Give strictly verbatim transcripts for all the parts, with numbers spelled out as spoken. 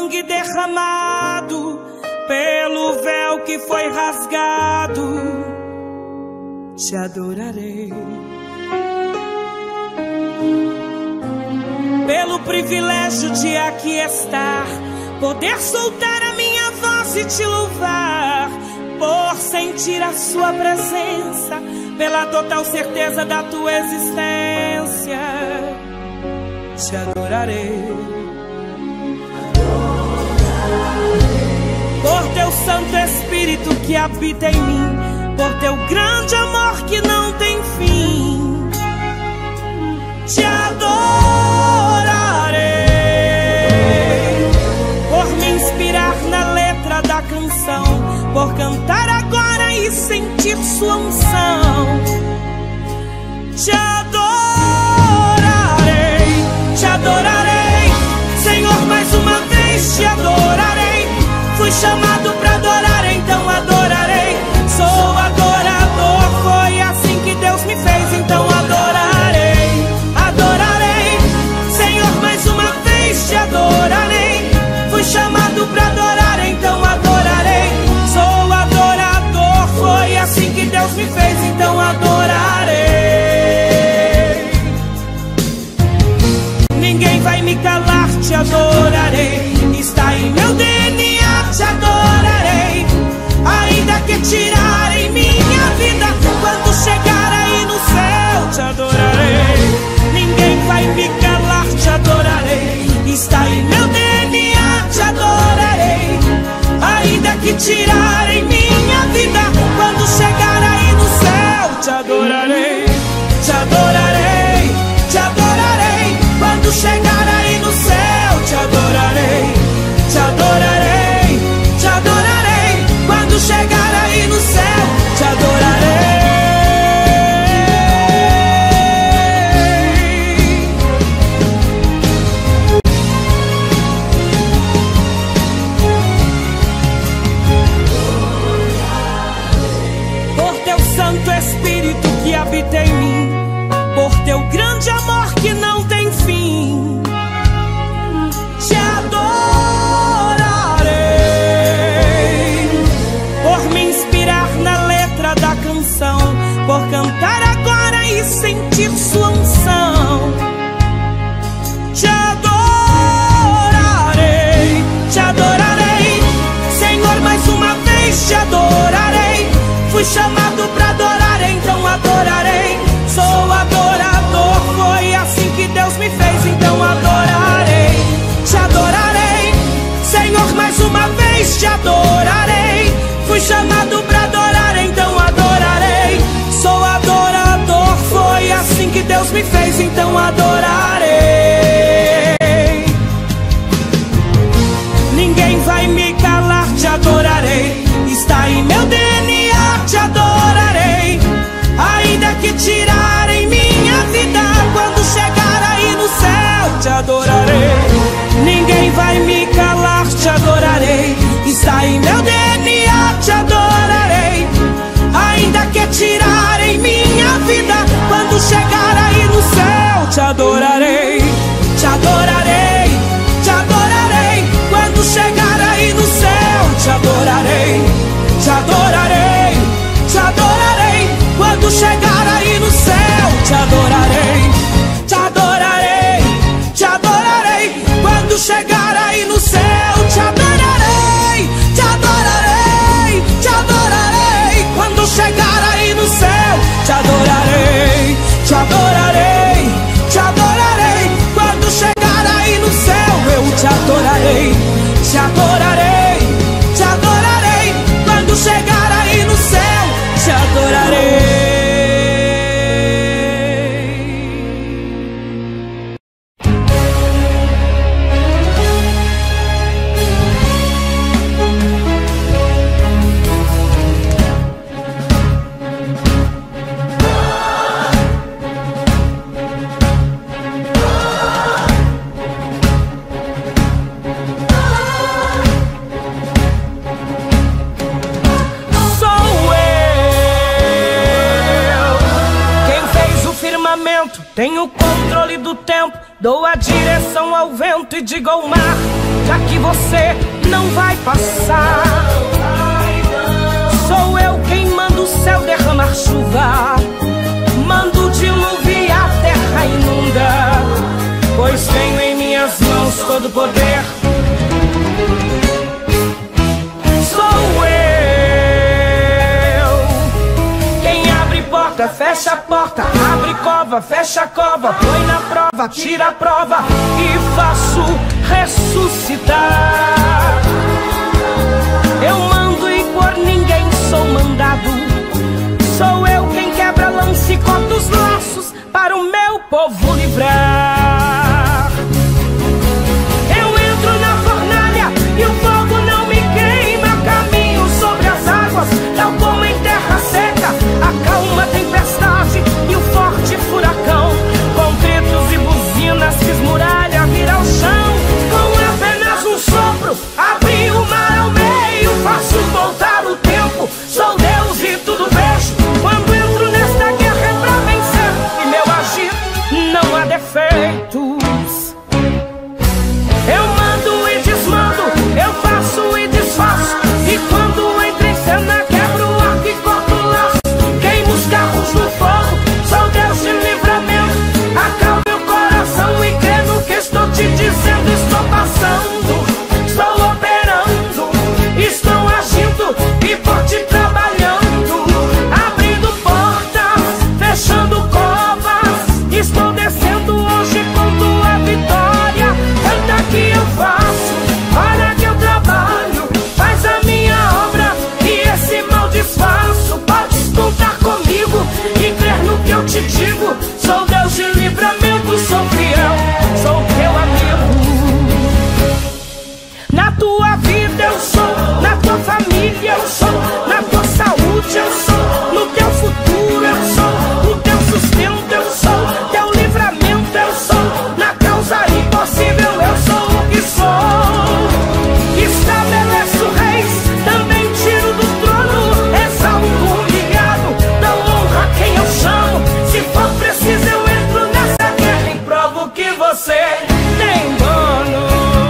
sangue derramado, pelo véu que foi rasgado, te adorarei. Pelo privilégio de aqui estar, poder soltar a minha voz e te louvar, por sentir a sua presença, pela total certeza da tua existência, te adorarei. Por teu Santo Espírito que habita em mim, por teu grande amor que não tem fim, te adorarei. Por me inspirar na letra da canção, por cantar agora e sentir sua unção, te adorarei, te adorarei. Senhor, mais uma vez te adorarei. Fui chamado pra adorar, então adorarei. Sou adorador, foi assim que Deus me fez, então adorarei, adorarei. Senhor, mais uma vez te adorarei. Fui chamado pra adorar, então adorarei. Sou adorador, foi assim que Deus me fez, então adorarei. Ninguém vai me calar, te adorarei. Está em meu D N A, te adorarei. Ainda que tirarem minha vida, quando chegar aí no céu, te adorarei. Ninguém vai me calar, te adorarei. Está em meu D N A, te adorarei. Ainda que tirarem minha vida, quando chegar aí no céu, te adorarei, te adorarei, te adorarei. Quando chegar aí no céu, te adorarei, te adorarei, te adorarei. Quando chegar aí no céu, te adorarei. Por teu Santo Espírito que habita em mim, por teu grande amor que não tem fim, te adorarei. Por me inspirar na letra da canção, por cantar agora e sentir sua unção, te adorarei, te adorarei. Senhor, mais uma vez te adorarei. Fui chamado pra adorar, então adorarei. Sou adorador, foi assim que Deus me fez, então adorarei, te adorarei. Senhor, mais uma vez te adorarei. Fui chamado pra adorar, então adorarei. Sou adorador, foi assim que Deus me fez, então adorarei. Ninguém vai me calar, te adorarei. Está em meu D N A, te adorarei. Ainda que tirarem minha vida, quando chegar aí no céu, te adorarei. Ninguém vai me calar, te adorarei. Está em meu D N A, te adorarei. Ainda que tirarem minha vida, quando chegar aí no céu, te adorarei, te adorarei, te adorarei. Quando chegar aí no céu, te adorarei, te adorarei, te adorarei. Quando chegar aí no céu, te adorarei, te adorarei, te adorarei. Quando chegar aí no céu, te adorarei, te adorarei, te adorarei. Quando chegar aí no céu, te adorarei, te adorarei, te adorarei. Quando chegar aí no céu, eu te adorarei, te adorarei, te adorarei. Quando chegar aí no céu, te adorarei. Tenho controle do tempo, Dou a direção ao vento e digo ao mar, já que você não vai passar. Sou eu quem manda o céu derramar chuva, mando o dilúvio e a terra inunda, pois tenho em minhas mãos todo o poder. Sou eu quem abre porta, fecha a porta, abre cova, fecha a cova, põe na prova, tira a prova e faço ressuscitar. Eu mando e por ninguém sou mandado. Sou eu quem quebra lança e corta os laços para o meu povo livrar. Eu entro na fornalha e o fogo não me queima. Caminho sobre as águas, tal como em terra seca. Acalma a tempestade e o forte furacão. Com gritos e buzinas fiz muralha virar o chão. Com apenas um sopro abri o mar ao meio. Faço voltar o tempo, sou Deus e tudo vejo. Quando entro nesta guerra é pra vencer, e meu agir não há defeitos. Eu mando e desmando, eu faço e desfaço. E quando entro em cena quebro o arco e corto o laço. Queimo os carros no fogo, sou Deus de livramento. Acalme o coração e crê no que estou te dizendo. Estou passando, estou operando, estou agindo e por ti trabalhando. Abrindo portas, fechando covas. Estou descendo hoje com tua vitória. Canta que eu faço, olha que eu trabalho. Faz a minha obra e esse mal desfaço. Podes contar comigo e crer no que eu te digo. Sou Deus de livramento, sou fiel, sou teu amigo. Na tua vida eu sou, na tua família eu sou, na tua saúde eu sou, no teu futuro eu sou, o teu sustento eu sou, teu livramento eu sou, na causa impossível eu sou o que sou. Estabeleço reis, também tiro do trono, exalto o humilhado, dou honra a quem eu chamo. Se for preciso eu entro nessa guerra e provo que você tem dono.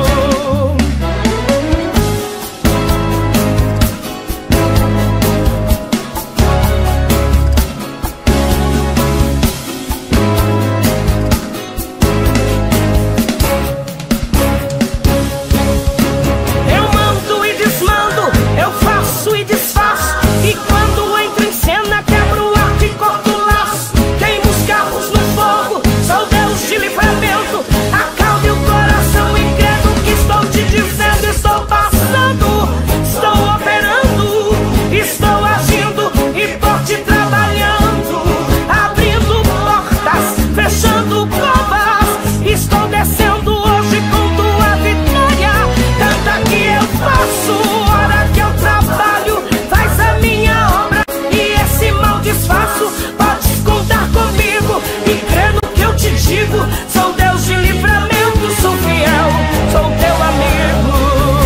Eu mando e desmando, eu faço e desfaço. E quando entro em cena quebro o arco e corto o laço. Queimo os carros no fogo, sou Deus de livramento. Acalme o coração e crê no que estou te dizendo. Estou passando, estou operando, estou agindo e por ti trabalhando. Abrindo portas, fechando covas. Estou descendo hoje com tua vitória. Canta que eu faço, hora que eu trabalho. Faz a minha obra e esse mal desfaço. Podes contar comigo e crer no que eu te digo. Sou Deus de livramento, sou fiel, sou teu amigo.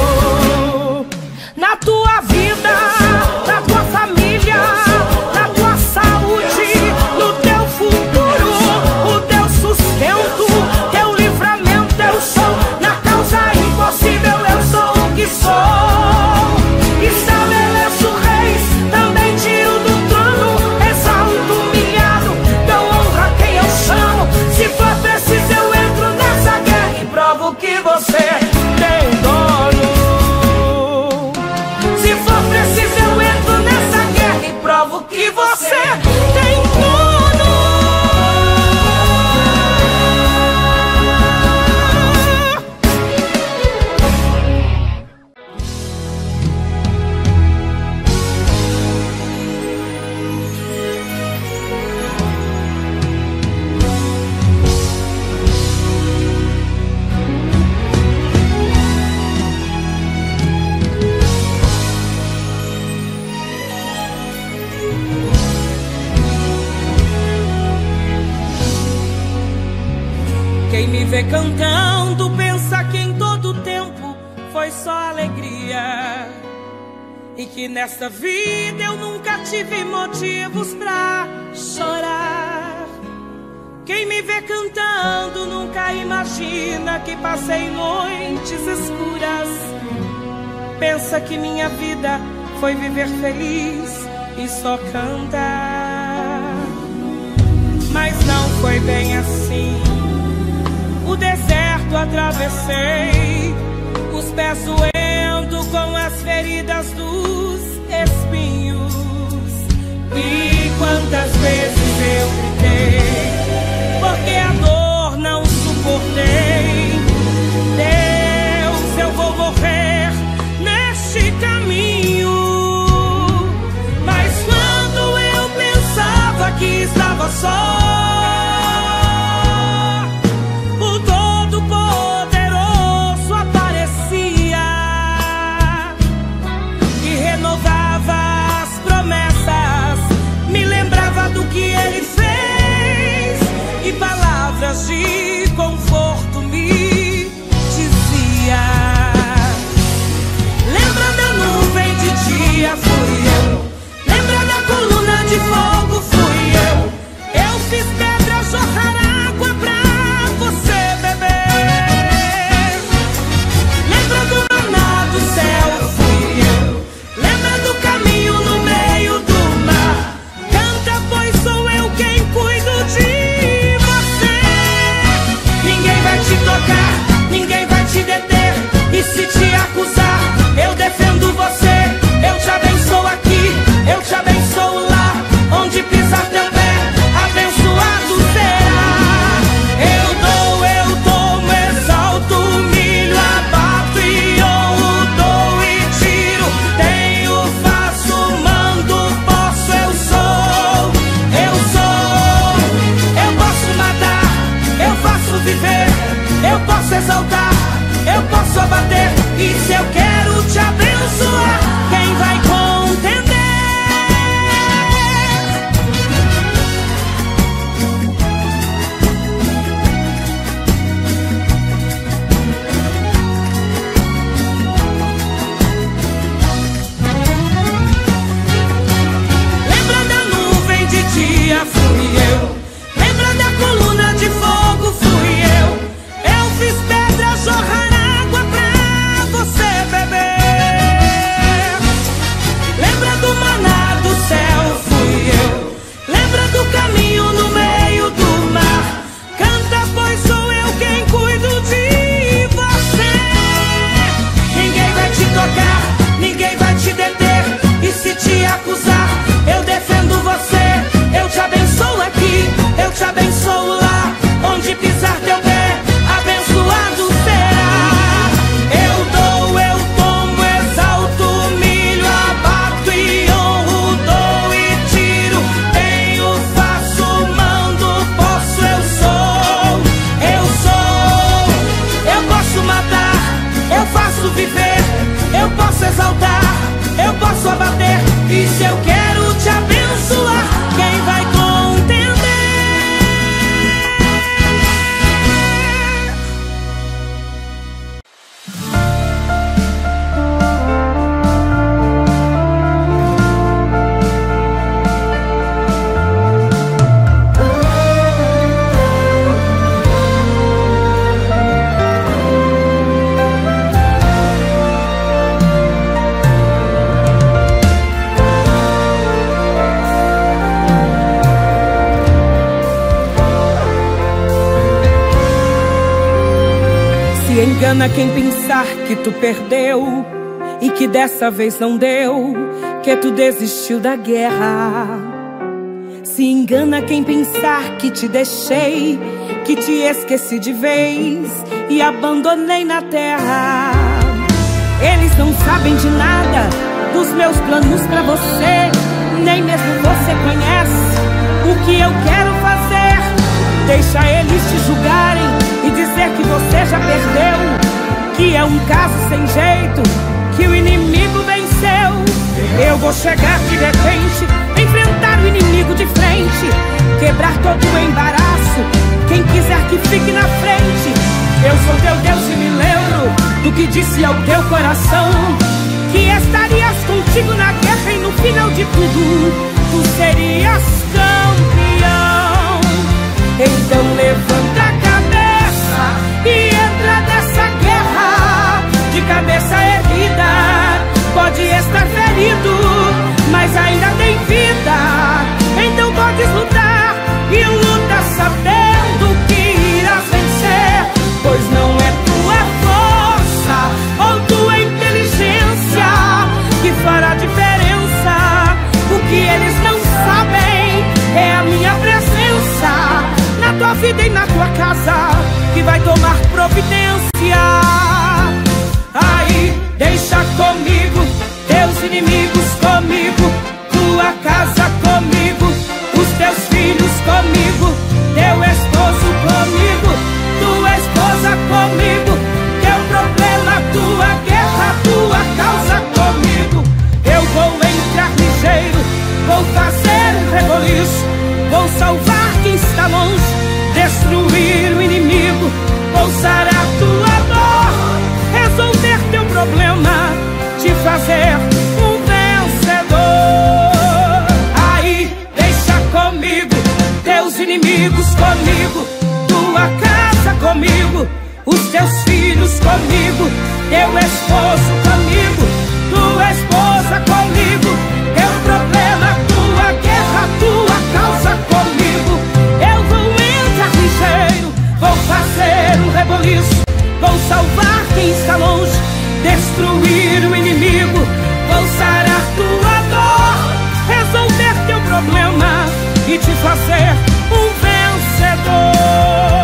Na tua vida, na tua família, na tua saúde, no teu futuro, o teu sustento, teu livramento eu sou. Na causa impossível eu sou o que sou. Estabeleço reis, também tiro do trono, exalto o humilhado, dou honra a quem eu chamo. Se for preciso eu entro nessa guerra e provo que você tem dono. Se for preciso eu entro nessa guerra e provo que você tem dono. Quem me vê cantando pensa que em todo tempo foi só alegria, e que nesta vida eu nunca tive motivos pra chorar. Quem me vê cantando nunca imagina que passei noites escuras. Pensa que minha vida foi viver feliz e só cantar. Mas não foi bem assim. O deserto atravessei, os pés doendo com as feridas dos espinhos. E quantas vezes eu gritei, porque a dor não suportei. Deus, eu vou morrer neste caminho. Mas quando eu pensava que estava só, o Todo-Poderoso aparecia e renovava as promessas, me lembrava do que Ele fez e palavras de conforto me dizia. Lembra da nuvem de dia, fui eu. Lembra da coluna de fogo, fui eu. Eu fiz pedra jorrar água pra você beber. Lembra do maná do céu, fui eu. Lembra do caminho no meio do mar. Canta, pois sou eu quem cuido de você. Ninguém vai te tocar, ninguém vai te deter. E se te acusar, eu defendo você. Eu te abençoo aqui, eu te abençoo lá. Onde pisar teu pé, abençoado será. Eu dou, eu tomo, exalto, humilho, abato e honro, dou e tiro. Tenho, faço, mando, posso, eu sou, eu sou. Eu posso matar, eu faço viver, eu posso exaltar, eu posso abater. E se eu quero te abençoar, quem vai contender? Lembra da nuvem de dia, fui eu. Lembra da coluna de fogo, fui eu. Eu fiz pedra jorrar água pra você beber. Lembra do maná do céu, fui eu. Lembra do caminho no meio do mar. Canta, pois sou eu quem cuido de você. Ninguém vai te tocar, ninguém vai te deter. E se te acusar, eu defendo você. Eu te abençoo aqui, eu te abençoo lá. Onde pisar teu pé, abençoado será. Eu dou, eu tomo, exalto, humilho, abato e honro, dou e tiro. Tenho, faço, mando, posso, eu sou, eu sou. Eu posso matar, eu faço viver, eu posso exaltar, eu posso abater. E se eu quero te abençoar, quem vai contender? Se engana quem pensar que tu perdeu e que dessa vez não deu, que tu desistiu da guerra. Se engana quem pensar que te deixei, que te esqueci de vez e abandonei na terra. Eles não sabem de nada dos meus planos pra você, nem mesmo você conhece o que eu quero fazer. Deixa eles te julgarem e dizer que você já perdeu, que é um caso sem jeito, que o inimigo venceu. Eu vou chegar de repente, enfrentar o inimigo de frente, quebrar todo o embaraço. Quem quiser que fique na frente. Eu sou teu Deus e me lembro do que disse ao teu coração, que estarias contigo na guerra e no final de tudo tu serias campeão. Então levanta a cabeça e entra nessa guerra. De cabeça erguida, pode estar ferido, mas ainda tem vida. Então podes lutar e luta sabendo que irás vencer, pois não é tua força ou tua inteligência que fará diferença. O que eles não sabem é a minha presença na tua vida e na tua casa, que vai tomar providência. Aí, deixa comigo, teus inimigos comigo, tua casa comigo, os teus filhos comigo, teu esposo comigo, tua esposa comigo, teu problema, tua guerra, tua causa comigo. Eu vou entrar ligeiro, vou fazer um reboliço, vou salvar quem está longe, destruir o inimigo, vou sarar tua dor, resolver teu problema, te fazer um vencedor. Aí, deixa comigo, teus inimigos comigo, tua casa comigo, os teus filhos comigo, teu esposo comigo, tua esposa comigo, teu problema, tua guerra, tua causa comigo. Eu vou entrar ligeiro, vou fazer um reboliço, vou salvar quem está longe, destruir o inimigo, vou sarar tua dor, resolver teu problema e te fazer um vencedor.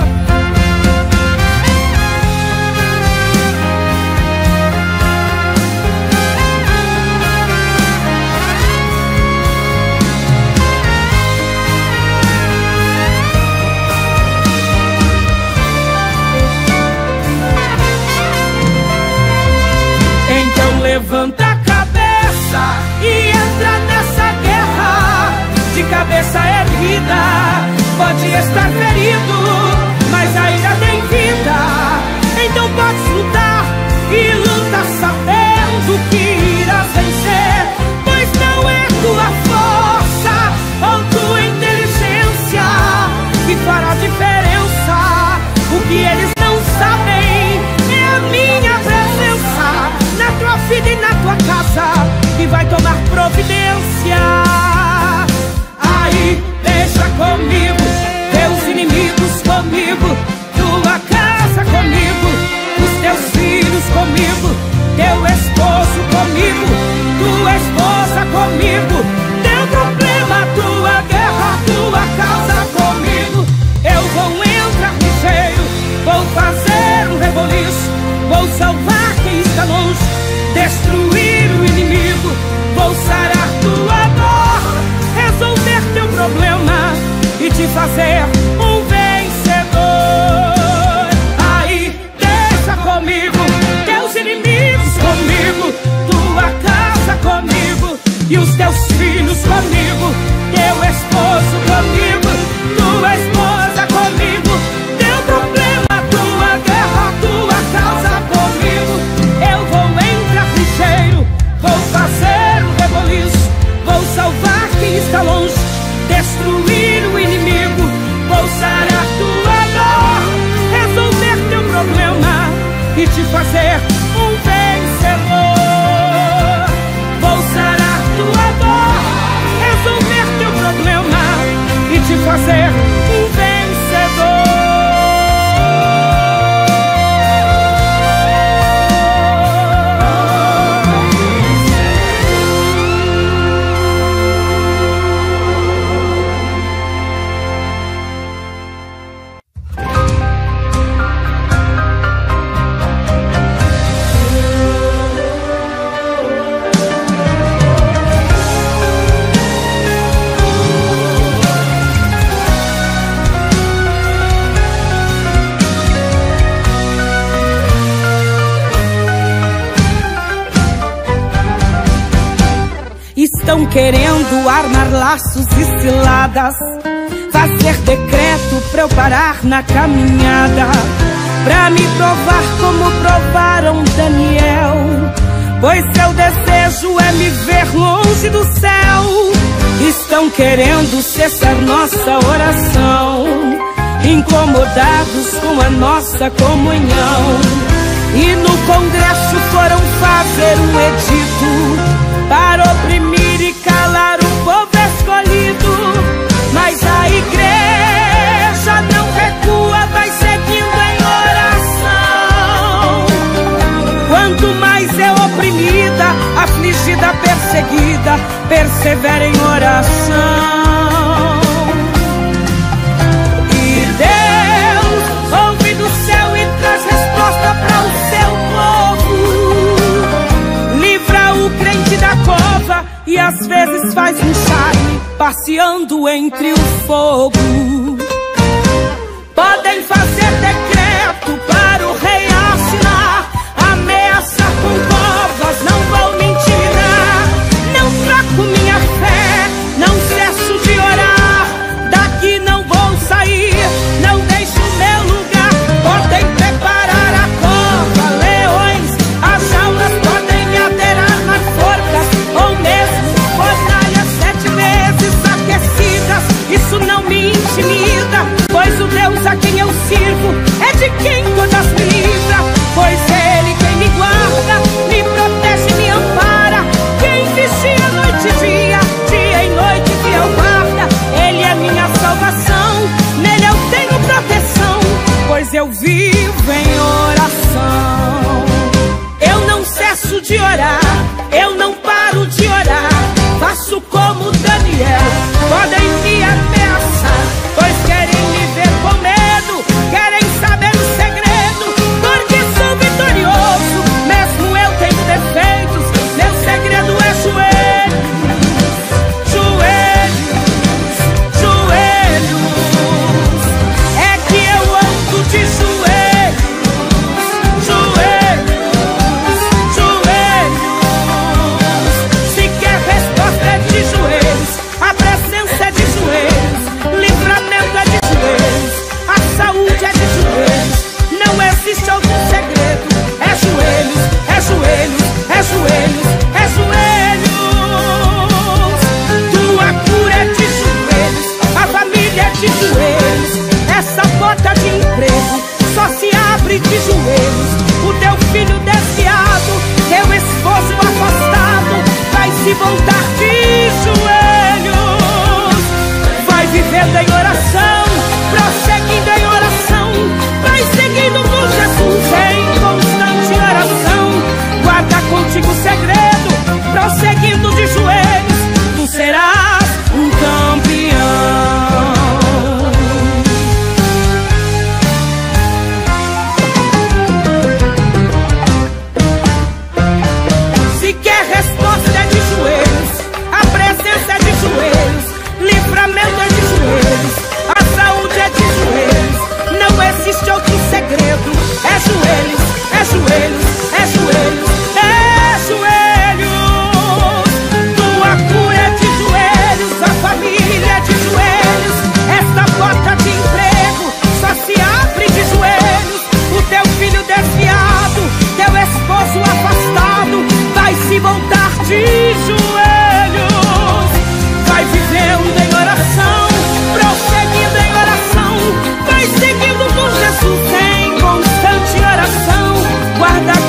Então levanta a cabeça e entra nessa guerra. De cabeça erguida, pode estar ferido, mas ainda tem vida. Então podes lutar e luta sabendo que irás vencer, pois não é tua força ou tua inteligência que fará diferença. O que eles não sabem é a minha presença na tua vida e na tua casa, que vai tomar providência. Aí, deixa comigo, teus inimigos comigo, tua casa comigo, os teus filhos comigo, teu esposo comigo, tua esposa comigo, teu problema, tua guerra, tua causa comigo. Eu vou entrar ligeiro, vou fazer um reboliço, vou salvar quem está longe, destruir o inimigo, vou sarar tua dor, resolver teu problema e te fazer um vencedor. Aí, deixa comigo, teus inimigos comigo, tua casa comigo e os teus filhos comigo, teu esposo comigo, tua esposa comigo, teu problema, tua guerra, tua causa comigo. Eu vou entrar ligeiro, vou fazer um reboliço, vou salvar quem está longe, destruir o inimigo, vou sarar tua dor, resolver teu problema e te fazer um vencedor. Vou sarar tua dor, resolver teu problema e te fazer um vencedor. Estão querendo armar laços e ciladas, fazer decreto pra eu parar na caminhada, pra me provar como provaram Daniel. Pois seu desejo é me ver longe do céu. E estão querendo cessar nossa oração, incomodados com a nossa comunhão. E no Congresso foram fazer um edito para oprimir e calar o povo escolhido. Mas a igreja não recua, vai seguindo em oração. Quanto mais é oprimida, afligida, perseguida, persevera em oração. E Deus ouve do céu e traz resposta para o seu povo. Livra o crente da cova e às vezes faz um charme passeando entre o fogo. Podem fazer decreto para o rei assinar, ameaça com covas, não vou me intimidar. Não fraco minha fé, não cesso de orar. Daqui não vou sair, não deixo meu lugar. Podem preparar a cova, leões, as jaulas podem me aterrar nas forcas, ou mesmo fornalhas sete vezes aquecidas. Isso não me intimida, pois o Deus a quem eu sirvo é de quem todas me livra. Pois Ele quem me guarda, me protege, me ampara. Quem vigia noite e dia, dia e noite fiel guarda. Ele é minha salvação, nele eu tenho proteção, pois eu vivo em oração. Eu não cesso de orar, eu não paro de orar. Faço como Daniel, podem me ameaçar, pois querem me ver com medo, querem saber o segredo, porque sou vitorioso, mesmo eu tenho defeitos. Meu segredo é joelhos, joelhos, joelhos. É que eu ando de joelhos, joelhos, joelhos. Se quer resposta é de joelhos, a presença é de joelhos, livramento é de joelhos, a saúde é de joelhos. Não existe outro segredo, é joelhos, é joelhos, é joelhos, é joelhos. Tua cura é de joelhos, a família é de joelhos. Essa porta de emprego só se abre de joelhos. O teu filho desviado, teu esposo afastado, vai se voltar de joelhos. Vai vivendo em oração, prosseguindo em oração, vai seguindo com Jesus em constante oração. Guarda contigo o segredo, prosseguindo de joelhos, tu serás um campeão. Se quer resposta é de joelhos, a presença é de joelhos, livramento é de joelhos, a saúde é de joelhos. Não existe outro segredo, é joelhos, é joelhos, é joelhos, é joelhos. Tua cura é de joelhos, a família é de joelhos. Esta porta de emprego só se abre de joelhos. O teu filho desviado, teu esposo afastado, vai se voltar de joelhos. Vai vivendo em oração, prosseguindo em oração, vai seguindo com Jesus em constante oração. Guarda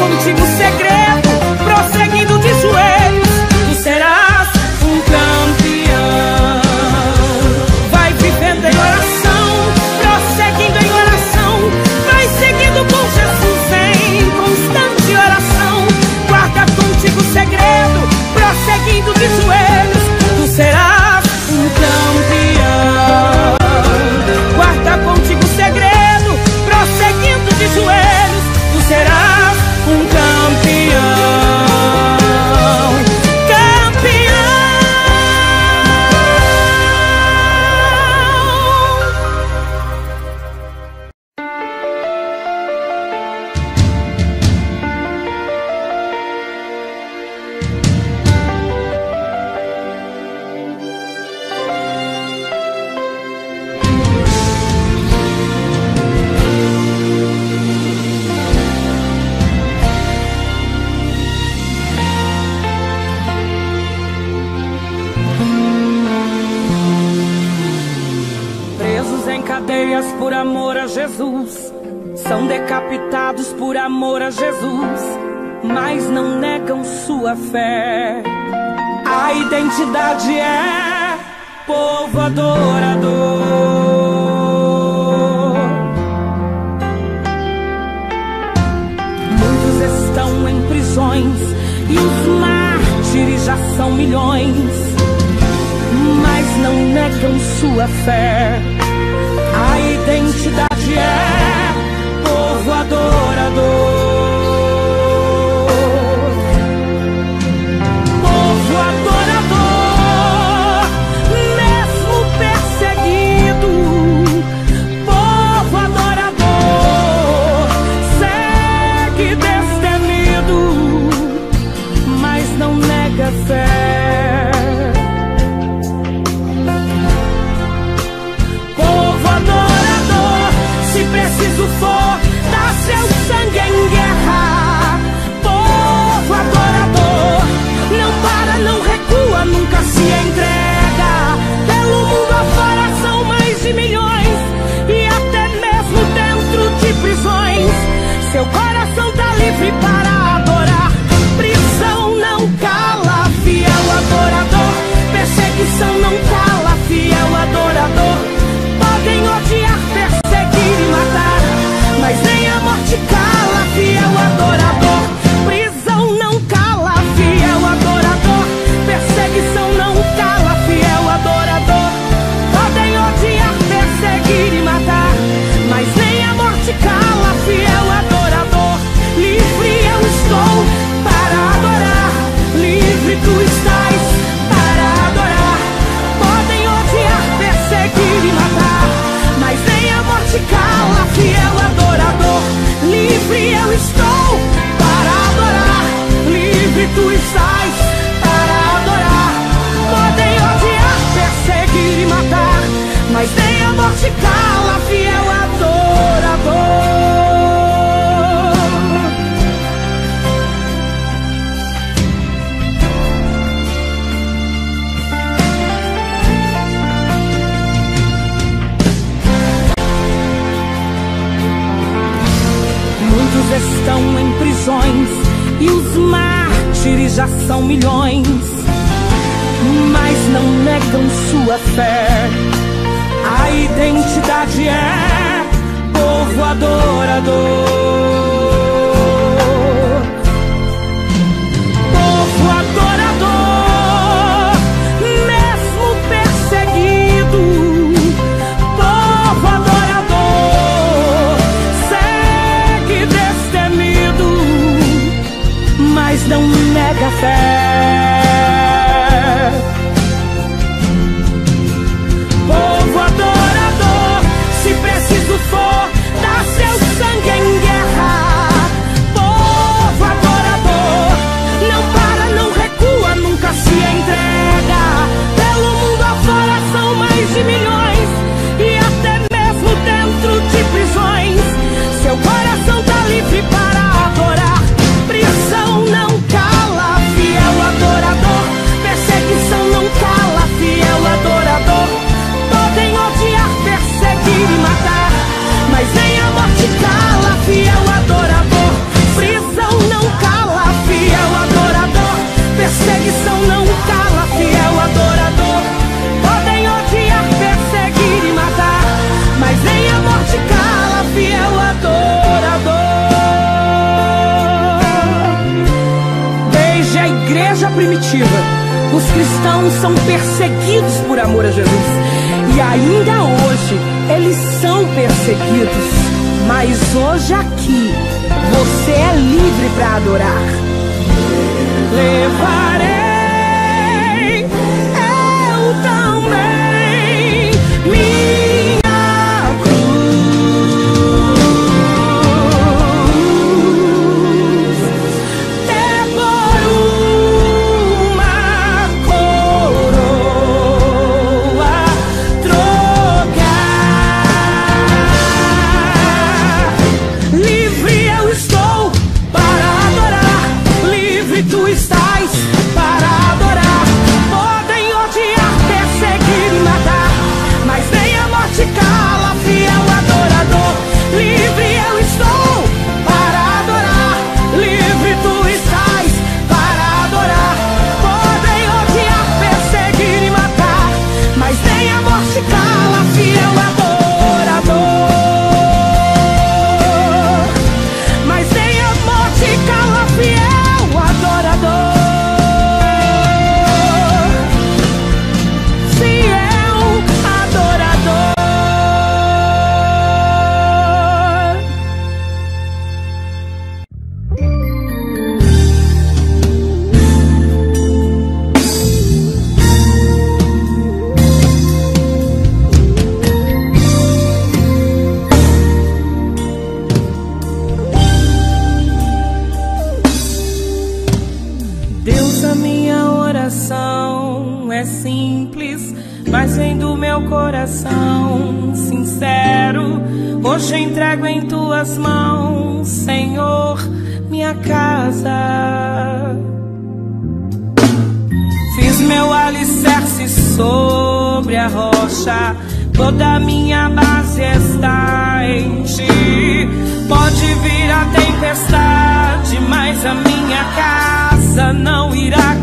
Jesus, são decapitados por amor a Jesus, mas não negam sua fé. A identidade é povo adorador. Muitos estão em prisões e os mártires já são milhões, mas não negam sua fé. A identidade é povo adorador. Povo adorador, mesmo perseguido. Povo adorador, segue destemido, mas não nega fé. Se preciso for, dá seu sangue em guerra. Povo adorador, não para, não recua, nunca se entrega. Pelo mundo afora são mais de milhões, e até mesmo dentro de prisões, seu coração tá livre para adorar. Prisão não cala, fiel adorador. Perseguição não cala, fiel adorador. Podem odiar, perseguir e matar, mas nem a morte cala, fiel adorador. Prisão não cala, fiel adorador. Perseguição não cala, fiel adorador. Podem odiar, perseguir e matar, mas nem a morte cala, fiel adorador. Livre eu estou para adorar, livre tu estás para adorar. Podem odiar, perseguir e matar, mas nem a morte cala, fiel adorador. Livre eu estou para adorar, livre tu estás para adorar. Podem odiar, perseguir e matar, mas nem a morte cala, fiel adorador. Estão em prisões e os mártires já são milhões, mas não negam sua fé. A identidade é povo adorador. Povo adorador, mesmo perseguido. Povo adorador, mas não nega fé. Povo adorador, se preciso for, dá seu sangue em guerra. Povo adorador, não para, não recua, nunca se entrega. Pelo mundo afora são mais de milhões, e até mesmo dentro de prisões, seu coração tá livre para adorar. Prisão não cala, fiel adorador. Perseguição não cala, fiel adorador. Podem odiar, perseguir e matar, mas nem a morte cala, fiel adorador. Prisão não cala, fiel adorador. Perseguição não cala, fiel adorador. Podem odiar, perseguir e matar, mas nem a morte cala, fiel adorador. A igreja primitiva, os cristãos são perseguidos por amor a Jesus, e ainda hoje eles são perseguidos, mas hoje aqui você é livre para adorar. Levarei eu também minha cruz, devoro tu estás simples, mas vem do meu coração sincero. Hoje entrego em tuas mãos, Senhor, minha casa. Fiz meu alicerce sobre a rocha, toda minha base está em ti. Pode vir a tempestade, mas a minha casa não irá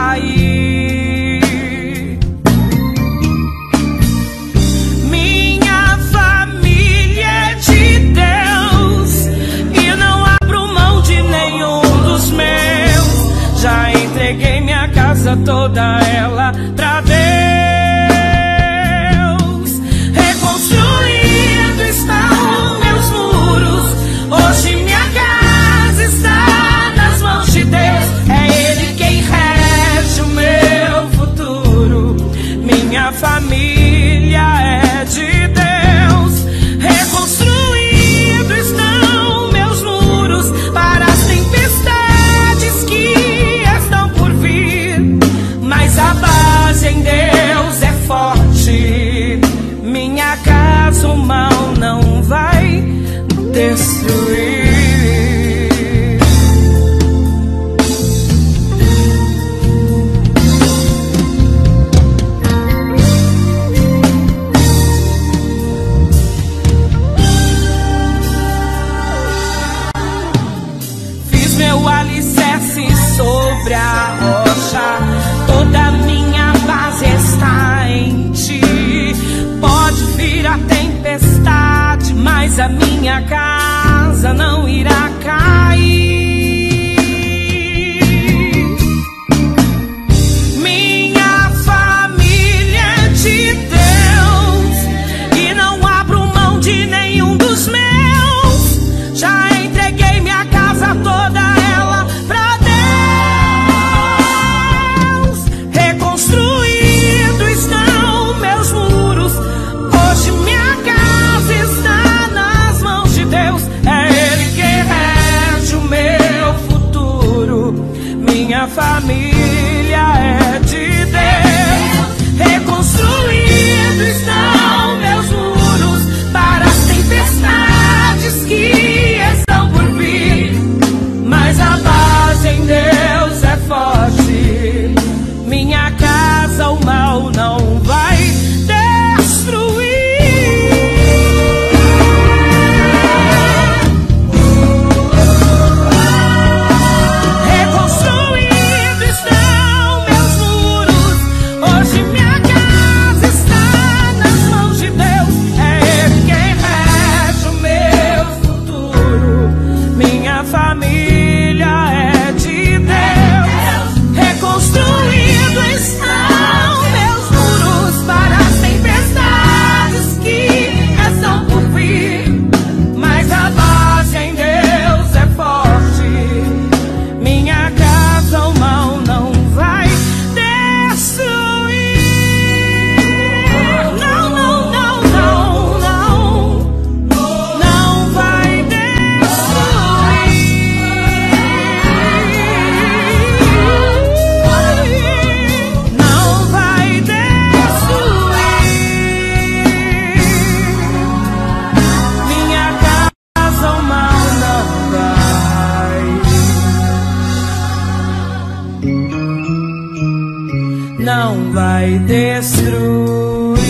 cair. Minha família é de Deus e não abro mão de nenhum dos meus. Já entreguei minha casa toda ela pra Deus. Reconstruindo estão meus muros. Hoje minha casa está nas mãos de Deus. É Ele quem rege o meu futuro. Minha família é de Deus. Reconstruindo estão meus muros para as tempestades que estão por vir. Mas a base em Deus é forte. Minha casa o mal não vai destruir. Fiz meu alicerce sobre a rocha, toda minha base está em ti. Pode vir a tempestade, mas a minha casa não irá cair. Minha família é de Deus e não abro mão de nenhum dos meus. Já entreguei minha casa toda ela pra Deus. Reconstruindo estão meus muros. Hoje minha casa está nas mãos de Deus. É Ele quem rege o meu futuro. Minha família é de Deus. Reconstruindo estão meus muros para as tempestades que estão por vir. Mas a base em Deus é forte. Minha casa o mal não vai destruir. Reconstruindo estão meus muros. Hoje minha casa está nas mãos de Deus. É Ele quem rege o meu futuro. Minha família é de Deus. Reconstruindo estão meus muros para as tempestades que estão por vir. Mas a base em Deus é forte. Minha casa o mal não vai destruir. Não, não, não, não, não. Não vai destruir. Não vai destruir. Minha casa o mal não vai. Não vai destruir.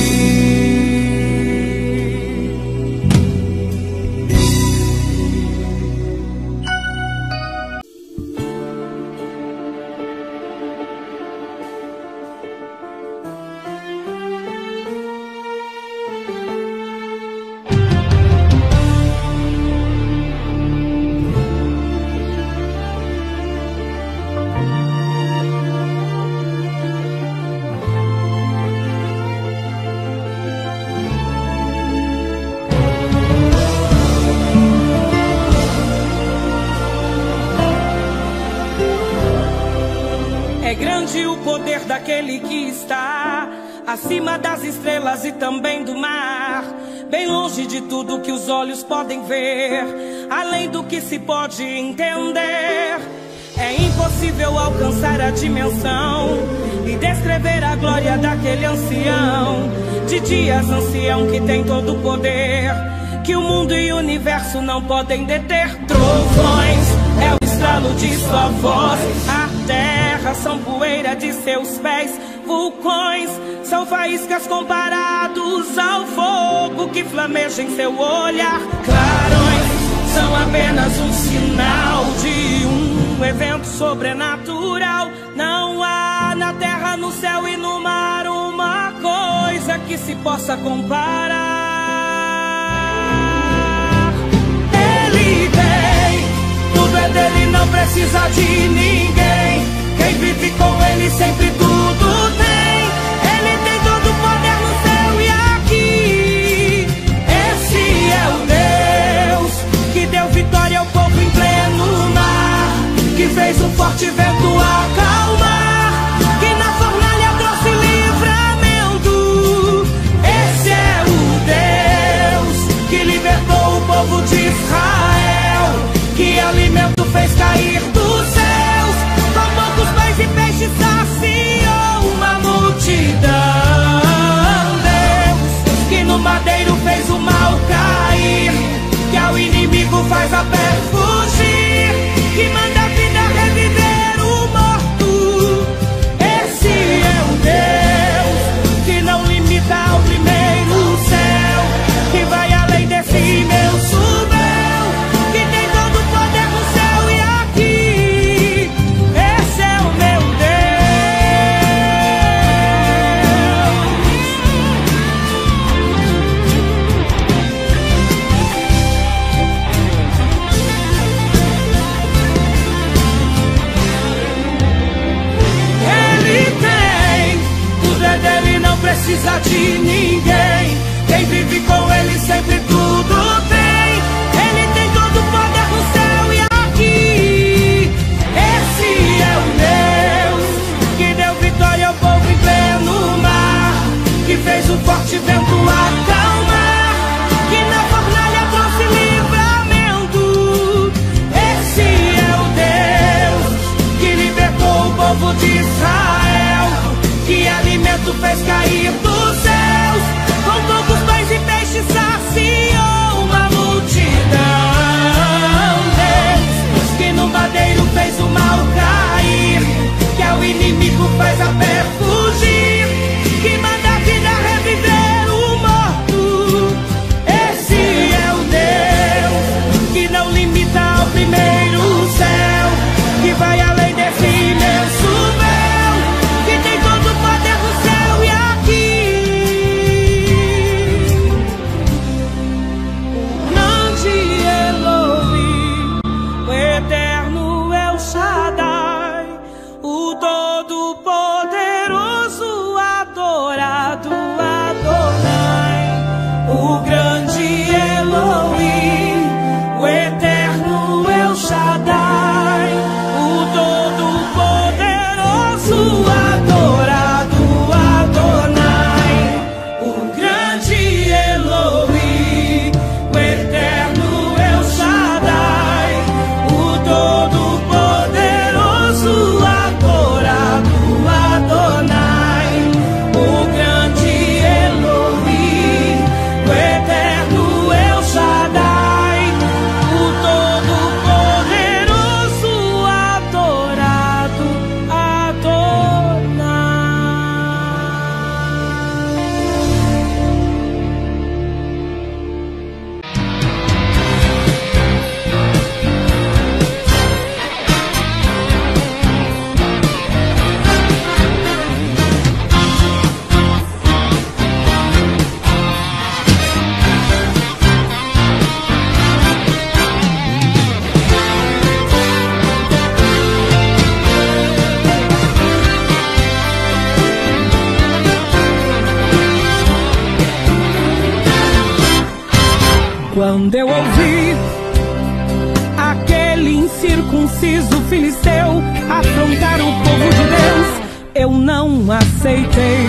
É grande o poder daquele que está acima das estrelas e também do mar, bem longe de tudo que os olhos podem ver, além do que se pode entender. É impossível alcançar a dimensão e descrever a glória daquele ancião. De dias ancião que tem todo o poder, que o mundo e o universo não podem deter. Trovões é o estralo de sua voz, a terra são poeira de seus pés. Vulcões são faíscas comparados ao fogo que flameja em seu olhar. Clarões são apenas um sinal de um evento sobrenatural. Não há na terra, no céu e no mar uma coisa que se possa comparar. Ele tem, tudo é dele, não precisa de ninguém. Quem vive com ele sempre tudo tem. Ele tem todo o poder no céu e aqui. Esse é o Deus que deu vitória ao povo em pleno mar, que fez um forte vento acalmar, que na fornalha trouxe livramento. Esse é o Deus que libertou o povo de Israel, que alimento fez cair dos céus, com poucos pães e peixes saciou uma multidão. Deus que no madeiro fez o mal cair, que ao inimigo faz a pé fugir, que manda a vida reviver o morto. Esse é o Deus que não limita ao primeiro céu, que vai além desse imenso véu, que tem todo o poder no céu e aqui. Esse é o meu dele, não precisa de ninguém. Quem vive com ele sempre tudo tem. Ele tem todo o poder no céu e aqui. Esse é o Deus que deu vitória ao povo em pleno mar, que fez o forte vento acalmar, que na fornalha trouxe livramento. Esse é o Deus que libertou o povo de Israel, que alimento fez cair dos céus, com poucos pães e peixes saciou uma multidão. Deus que no madeiro fez o mal cair, que ao inimigo faz a pé fugir, que manda a vida reviver o morto. Esse é o Deus que não limita ao primeiro céu, que vai além desse imenso véu, que tem todo o poder no céu e aqui. O grande Elohim, o eterno El Shaddai, o todo-poderoso, adorado Adonai. O grande Elohim, o eterno El Shaddai, o todo-poderoso, adorado Adonai. O grande Elohim, o eterno El Shaddai, o todo-poderoso, adorado Adonai. O grande Elohim, o eterno El Shaddai, o todo-poderoso, adorado Adonai. Quando eu ouvi aquele incircunciso filisteu afrontar o povo de Deus, eu não aceitei.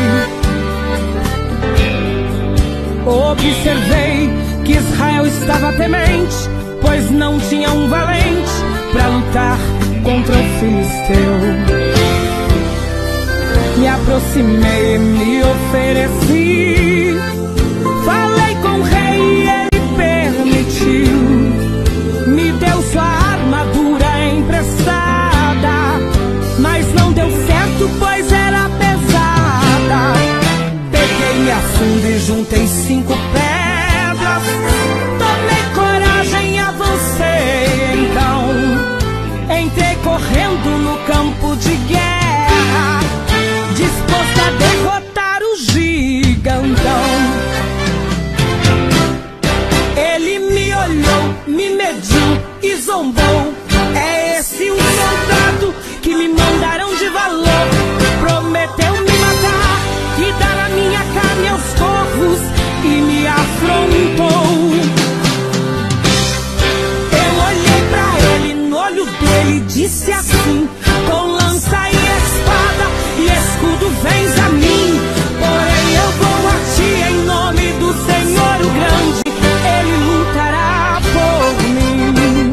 Observei que Israel estava temente, pois não tinha um valente para lutar contra o filisteu. Me aproximei e me ofereci, falei com o rei e ele permitiu. Me deu sua armadura emprestada, mas não deu certo, pois era pesada. Peguei minha funda e juntei cinco pedras, tomei coragem e avancei. Então entrei correndo no campo de guerra, disposto a derrotar o gigantão. Ele me olhou, me mediu e zombou. É esse um soldado que me mandaram de valor? Prometeu me matar e dar a minha carne aos corvos e me afrontou. Eu olhei pra ele, no olho dele disse assim: com lança e espada e escudo vens a mim, porém eu vou a ti em nome do Senhor o grande, ele lutará por mim.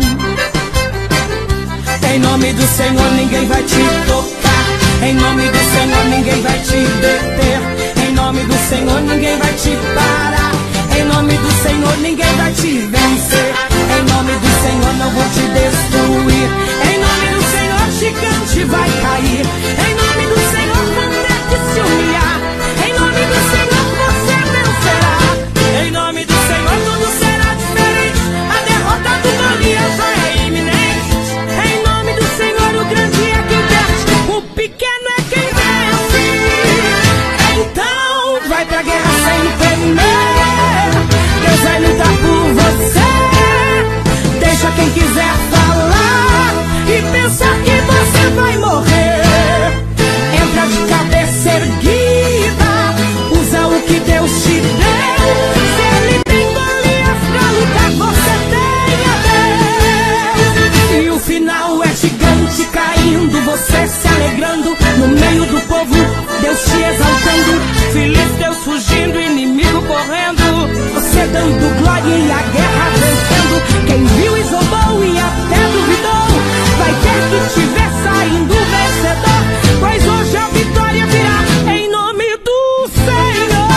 Em nome do Senhor ninguém vai te tocar, em nome do Senhor ninguém vai te deter, em nome do Senhor ninguém vai te parar, em nome do Senhor ninguém vai te vencer, em nome do Senhor não vou te destruir, em nome do Senhor gigante vai cair, em nome do Senhor vão ter que se humilhar, em nome do Senhor você vencerá, em nome do Senhor tudo será diferente, a derrota do Golias já é iminente, em nome do Senhor o grande é quem vence, o pequeno é quem vence. Então vai pra guerra sem temer, Deus vai lutar por você. Deixa quem quiser falar e pensar que você vai morrer. Entra de cabeça erguida, usa o que Deus te deu. Se ele tem Golias pra lutar, você tem a Deus. E o final é gigante caindo, você se alegrando no meio do povo, Deus te exaltando, filisteus fugindo, inimigo correndo, você dando glória e a guerra vencendo. Quem viu e zombou e até duvidou, vai ter que te ver saindo vencedor, pois hoje a vitória virá em nome do Senhor.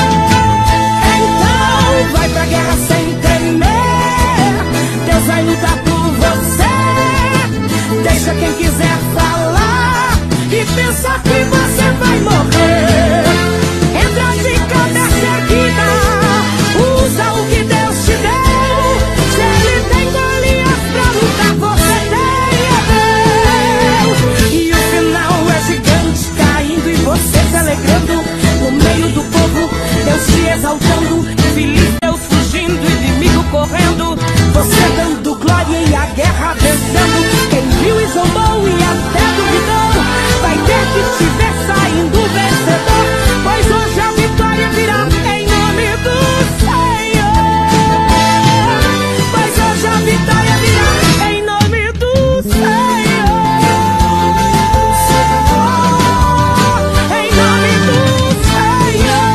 Então vai pra guerra sem temer, Deus vai lutar por você. Deixa quem quiser falar e pensar que você vai morrer. Entra de cabeça erguida, usa o que Deus te deu. Se ele tem Golias pra lutar, você tem a Deus. E o final é gigante caindo e você se alegrando no meio do povo, Deus te exaltando, filisteus fugindo, inimigo correndo, você dando glória e a guerra vencendo. Quem viu e zombou e até duvidou, vai ter que te ver saindo vencedor, pois hoje a vitória virá em nome do Senhor. Pois hoje a vitória virá em nome do Senhor. Em nome do Senhor.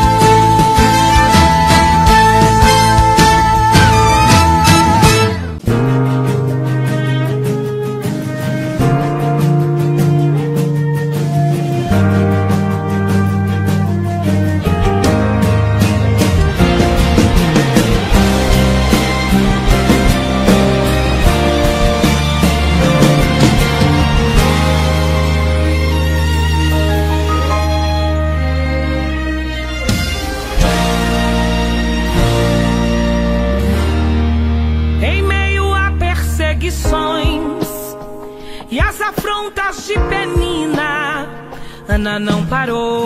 Em meio a perseguições e as afrontas de Penina, Ana não parou.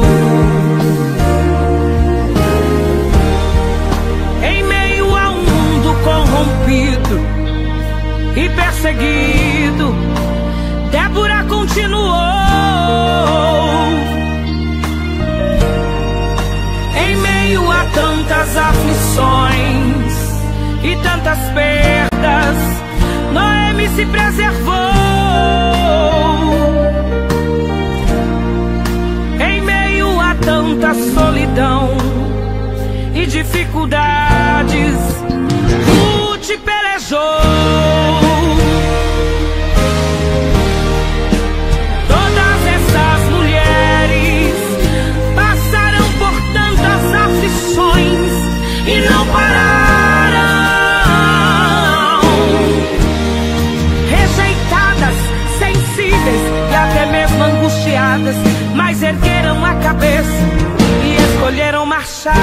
Em meio a um mundo corrompido e perseguido, Débora continuou. Em meio a tantas aflições e tantas perdas, Noemi se preservou. Em meio a tanta solidão e dificuldades, Ruth pelejou. angustiadas, mas ergueram a cabeça e escolheram marchar.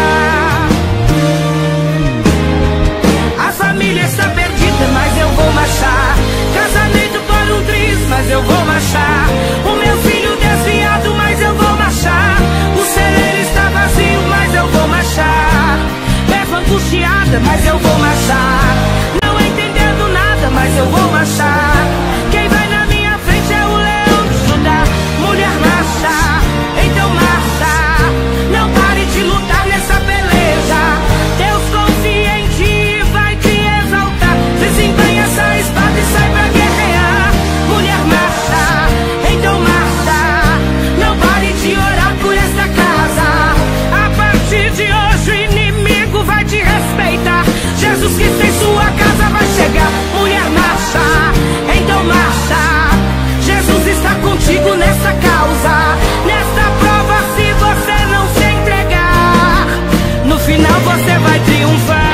A família está perdida, mas eu vou marchar. Casamento por um triz, mas eu vou marchar. O meu filho desviado, mas eu vou marchar. O celeiro está vazio, mas eu vou marchar. Mesmo angustiada, mas eu vou marchar. Não entendendo nada, mas eu vou marchar. Quem vai na minha frente é o leão de Judá. Mulher, marcha, então marcha. Não pare de lutar nessa beleza. Deus confia em ti e vai te exaltar. Desembanha essa espada e sai pra guerrear. Mulher, marcha, então marcha. Não pare de orar por esta casa. A partir de hoje o inimigo vai te respeitar. Jesus Cristo em sua casa vai chegar. Mulher, marcha, então marcha. Jesus está contigo nessa causa, nesta prova. Se você não se entregar, no final você vai triunfar.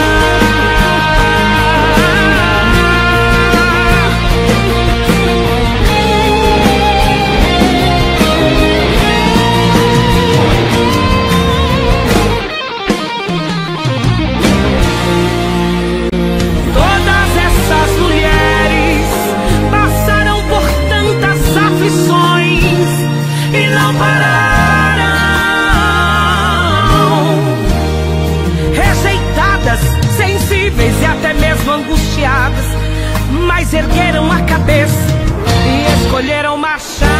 Todas essas mulheres passaram por tantas aflições e não pararam. Rejeitadas, sensíveis e até mesmo angustiadas, mas ergueram a cabeça e escolheram marchar.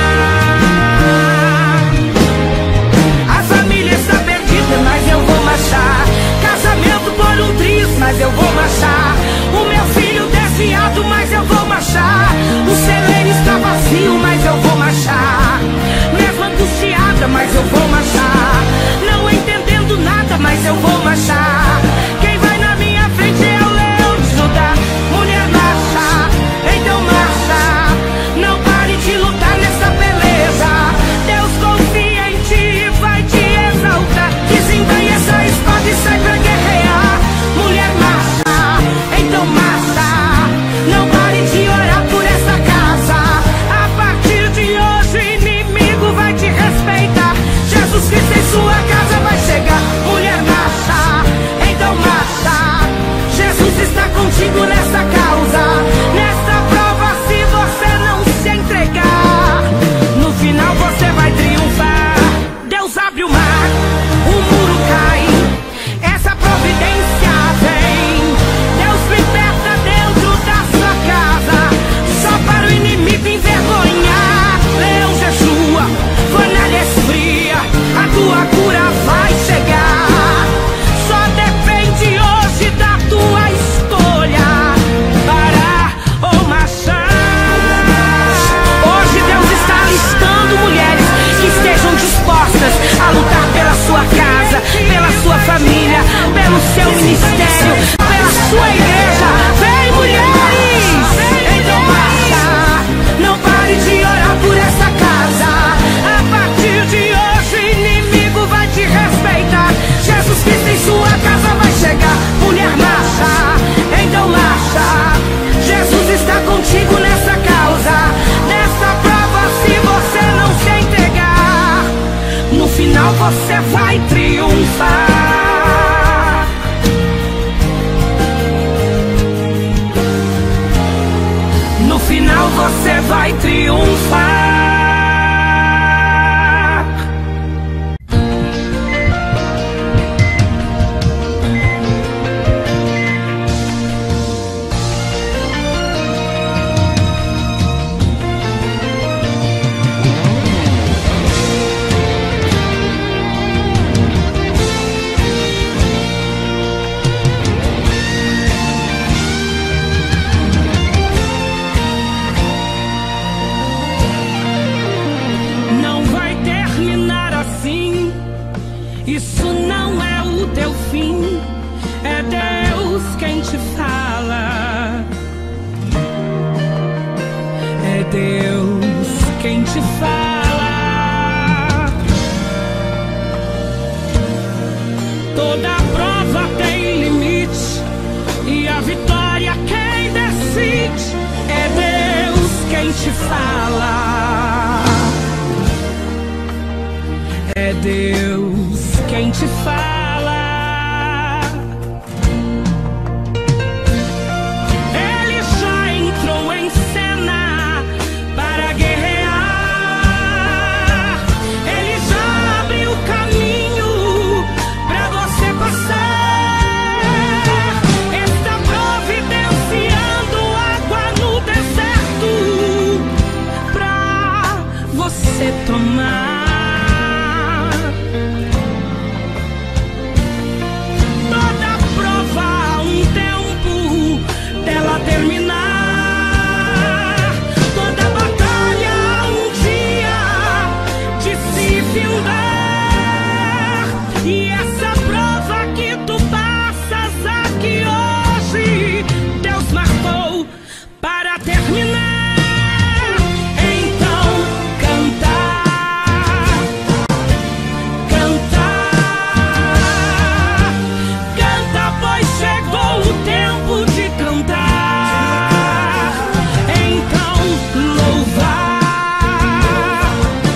A família está perdida, mas eu vou marchar. Casamento por um triz, mas eu vou marchar. O meu filho desviado, mas eu vou marchar. O celeiro está vazio, mas eu vou marchar. Mesmo angustiada, mas eu vou marchar. Não entendendo nada, mas eu vou marchar. Quem vai na minha frente é o leão de Judá. Mulher, marcha, então marcha. Não pare de lutar nessa beleza. Deus confia em ti e vai te exaltar. Desembanha essa espada e sai pra guerrear. Mulher, marcha, então marcha. Não pare de orar por essa casa. A partir de hoje o inimigo vai te respeitar. Jesus Cristo em sua casa vai chegar. Mulher, marcha, então marcha. Jesus está contigo nessa causa, nessa prova. Se você não se entregar, no final você vai triunfar. Deus abre o mar, o muro cai, essa providência vem. Deus liberta dentro da sua casa, só para o inimigo envergonhar. Leão jejua, fornalha esfria, a tua cura vai chegar. Só depende hoje da tua escolha, parar ou marchar. Hoje Deus está alistando mulheres que estejam dispostas a lutar pela sua casa, pela sua família, pelo seu ministério, pela sua igreja. Vem, mulheres! Então marcha, não pare de orar por essa casa. A partir de hoje o inimigo vai te respeitar. Jesus Cristo em sua casa vai chegar. Mulher, marcha, então marcha. Jesus está contigo nessa causa, nessa prova. Se você não se entregar, no final você vai triunfar. No final você vai triunfar. Não vai terminar assim. Isso não é o teu fim. É Deus quem te fala. É Deus quem te fala. Toda prova tem limite e a vitória quem decide. É Deus quem te fala. te fala. Ele já entrou em cena para guerrear. Ele já abriu o caminho para você passar. Está providenciando água no deserto para você tomar. Toda prova um tempo dela terminar. Toda batalha um dia de se findar. E essa prova que tu passas aqui hoje, Deus marcou para terminar. Então cantar, cantar, canta, pois chegou o tempo de cantar. Então louvar,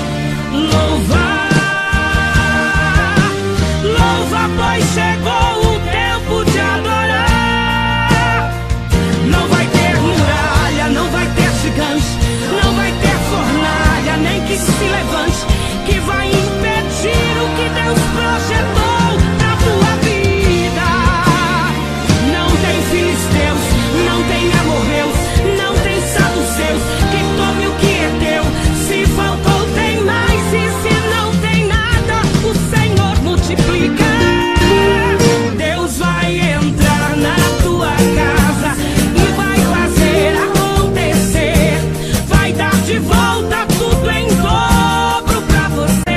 louvar, louva, pois chegou o tempo de adorar. Não vai ter muralha, não vai ter gigante, não vai ter fornalha, nem que se levante, que vai impedir o que Deus projetou pra tua vida. Não tem filisteus, não tem amorreus, não tem saduceus que tome o que é teu. Se faltou tem mais, e se não tem nada, o Senhor multiplica. Deus vai entrar na tua casa e vai fazer acontecer. Vai dar de volta tudo em dobro pra você.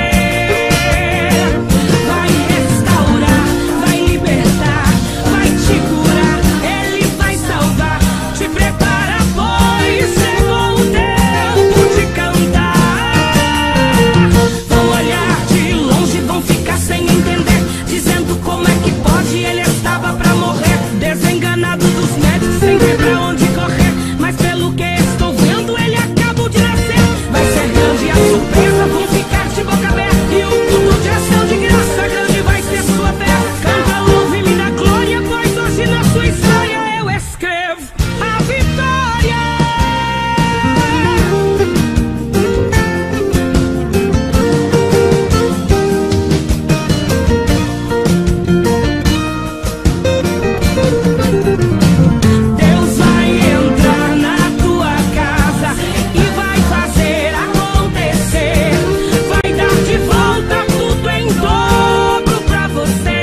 Vai restaurar, vai libertar, vai te curar, Ele vai salvar. Te prepara, pois chegou o tempo de cantar. Vão olhar de longe, vão ficar sem entender, dizendo como é que pode, ele estava pra morrer. Desenganado dos médicos, sem ter pra onde correr, mas pelo que estou vendo, ele acabou de nascer. Vai ser grande a surpresa, vão ficar de boca aberta, e o culto de ação de graça grande vai ser sua fé. Canta, louve, me dá glória, pois hoje na sua história eu escrevo a vitória. Deus vai entrar na tua casa e vai fazer acontecer. Vai dar de volta tudo em dobro pra você.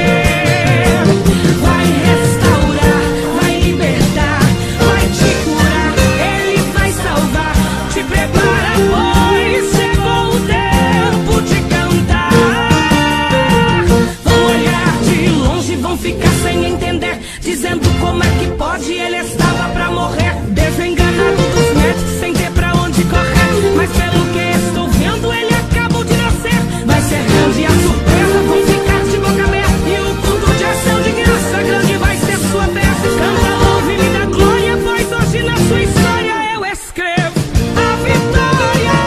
Vai restaurar, vai libertar, vai te curar, Ele vai salvar. Te prepara, pois chegou o tempo de cantar. Vão olhar de longe, vão ficar sem entender, dizendo como é que pode, ele estava pra morrer. Desenganado dos médicos, sem ter pra onde correr, mas pelo que estou vendo, ele acabou de nascer. Vai ser grande a surpresa, vão ficar de boca aberta, e o culto de ação de graça grande vai ser sua festa. Canta, louve, me dá glória, pois hoje na sua história eu escrevo a vitória.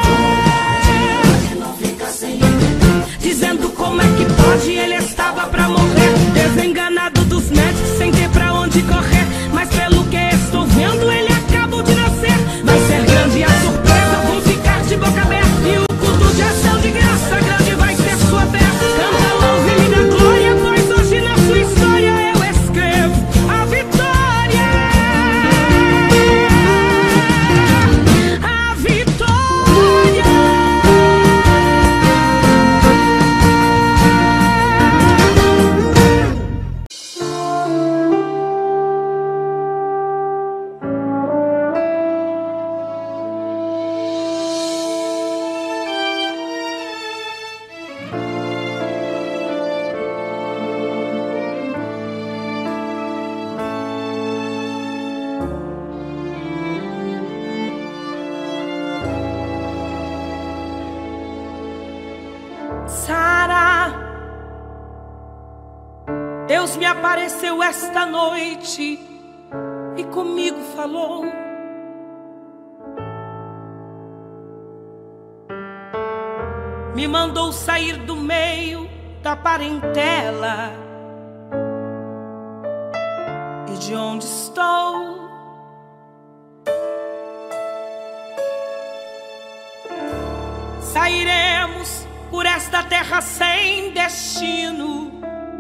Dizendo como é que pode, ele estava pra morrer. Desenganado dos médicos, sem ter pra onde correr, mas pelo que estou vendo, ele acabou de nascer. Vai ser grande a surpresa, vão ficar de boca aberta, e o culto de ação de graça grande vai ser sua festa. Canta, louve, me dá glória, pois hoje na sua história eu escrevo a vitória. A vitória. Sara, Deus me apareceu esta noite e comigo falou. Me mandou sair do meio da parentela e de onde estou. Sairemos por esta terra sem destino,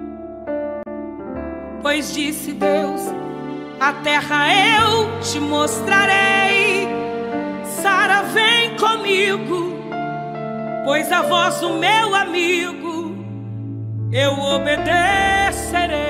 pois disse Deus: a terra eu te mostrarei. Sara, vem comigo, pois a voz do meu amigo eu obedecerei.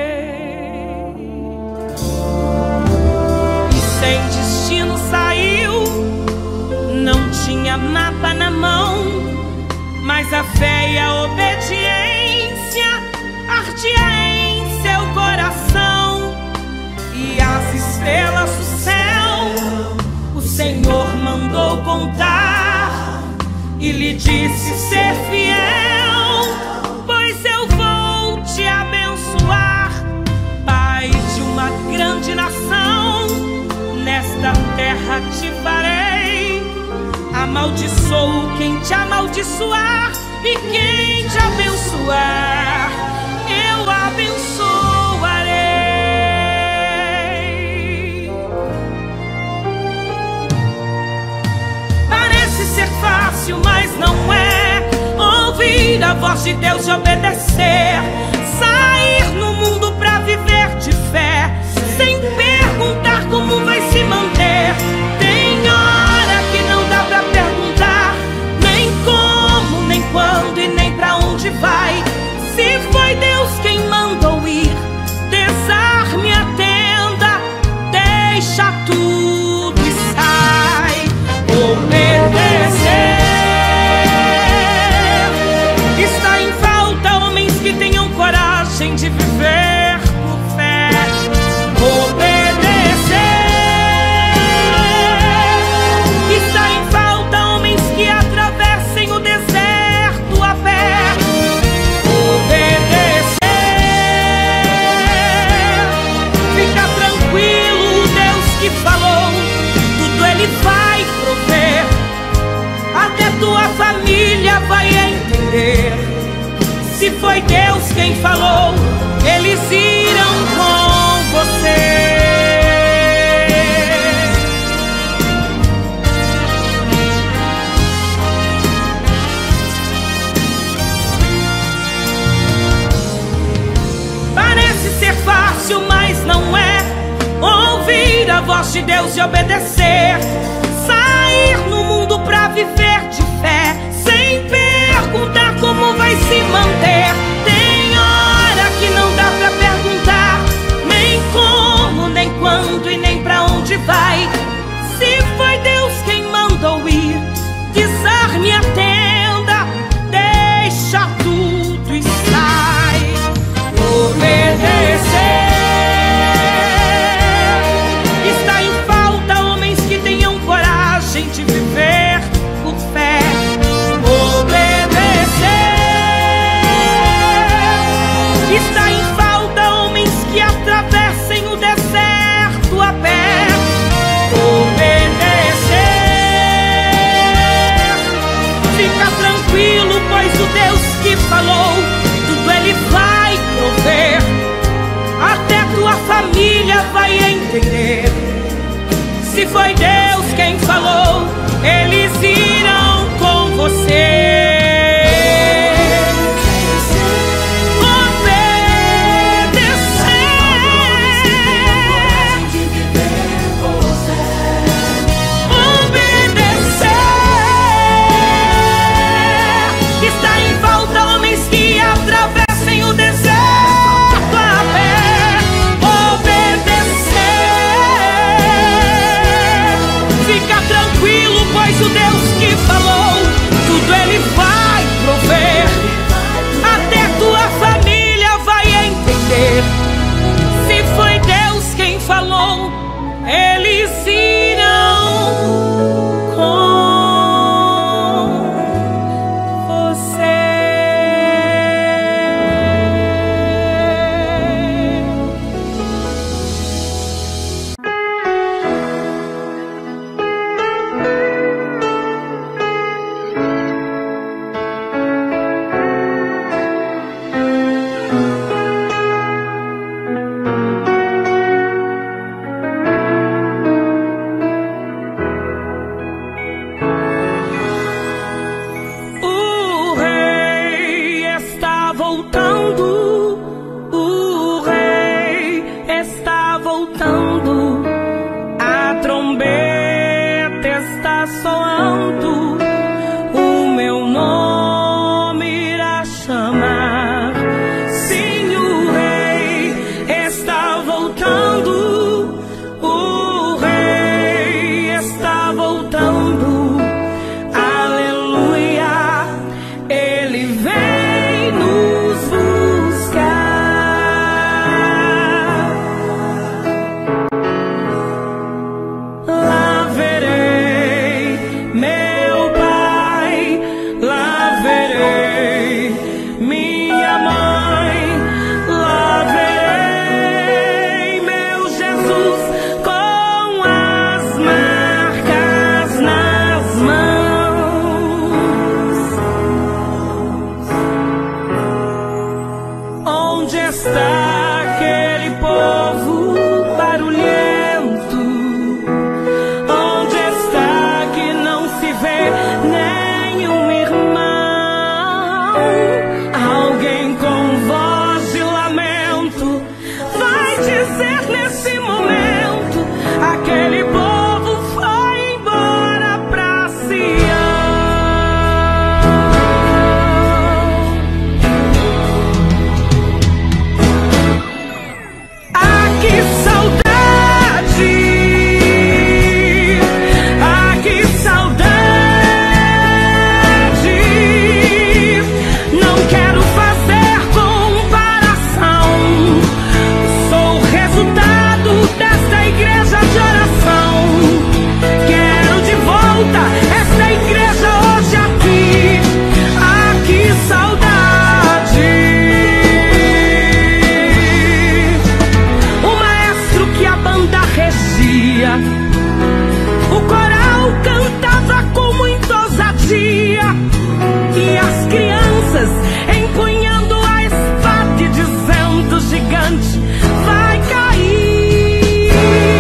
E sem destino saiu, não tinha mapa na mão, mas a fé e a obediência ardia em seu coração. E as estrelas do céu o Senhor mandou contar e lhe disse ser fiel, pois eu vou te abençoar. Pai de uma grande nação, nesta terra te farei. Amaldiçoo quem te amaldiçoar, e quem te abençoar eu abençoarei. Parece ser fácil, mas não é. Ouvir a voz de Deus e obedecer. Sair no mundo pra viver de fé, sem perguntar como vai se manter. Tem hora que não dá pra perguntar nem como, nem quando e nem pra onde vai. Se foi Deus quem mandou ir, desarme a tenda, deixa tudo e sai. Obedecer. Está em falta homens que tenham coragem de viver por fé. Obedecer. Está em falta homens que atravessem o deserto a pé. Obedecer. Fica tranquilo, o Deus que falou, tudo Ele vai prover. Até tua família vai entender. Se foi Deus quem falou, eles irão com você. Parece ser fácil, mas não é. Ouvir a voz de Deus e obedecer. Sair no mundo pra viver de fé, sem perguntar como vai se manter. Tem hora que não dá pra perguntar nem como, nem quando e nem pra onde vai. Se foi Deus quem mandou ir, desarme a tenda, deixa tudo e sai. Obedecer. Está em falta homens que tenham coragem de viver por fé. Obedecer. Está em falta homens que atravessem o deserto a pé. Obedecer. Fica tranquilo, pois o Deus que falou, tudo Ele vai prover. Até tua família vai entender. Se foi Deus quem falou, eles irão com você. Está em falta homens que santo, o meu nome irá chamar. Sim, o rei está voltando, o rei está voltando. Aleluia, ele vem nos buscar. Lá verei meu pai, lá verei minha mãe, lá verei meu Jesus com as marcas nas mãos. Onde está aquele povo barulhento? Onde está que não se vê nenhum irmão? Alguém com voz de lamento vai dizer nesse momento: aquele povo foi embora pra Sião. Ah, que saudade! Ah, que saudade! Não quero fazer comparação. Sou o resultado desta igreja de oração. Quero de volta esta igreja hoje aqui. Ah, que saudade! O maestro que a banda regia, o coral cantava com muita ousadia, e as crianças empunhando a espada e dizendo: gigante vai cair.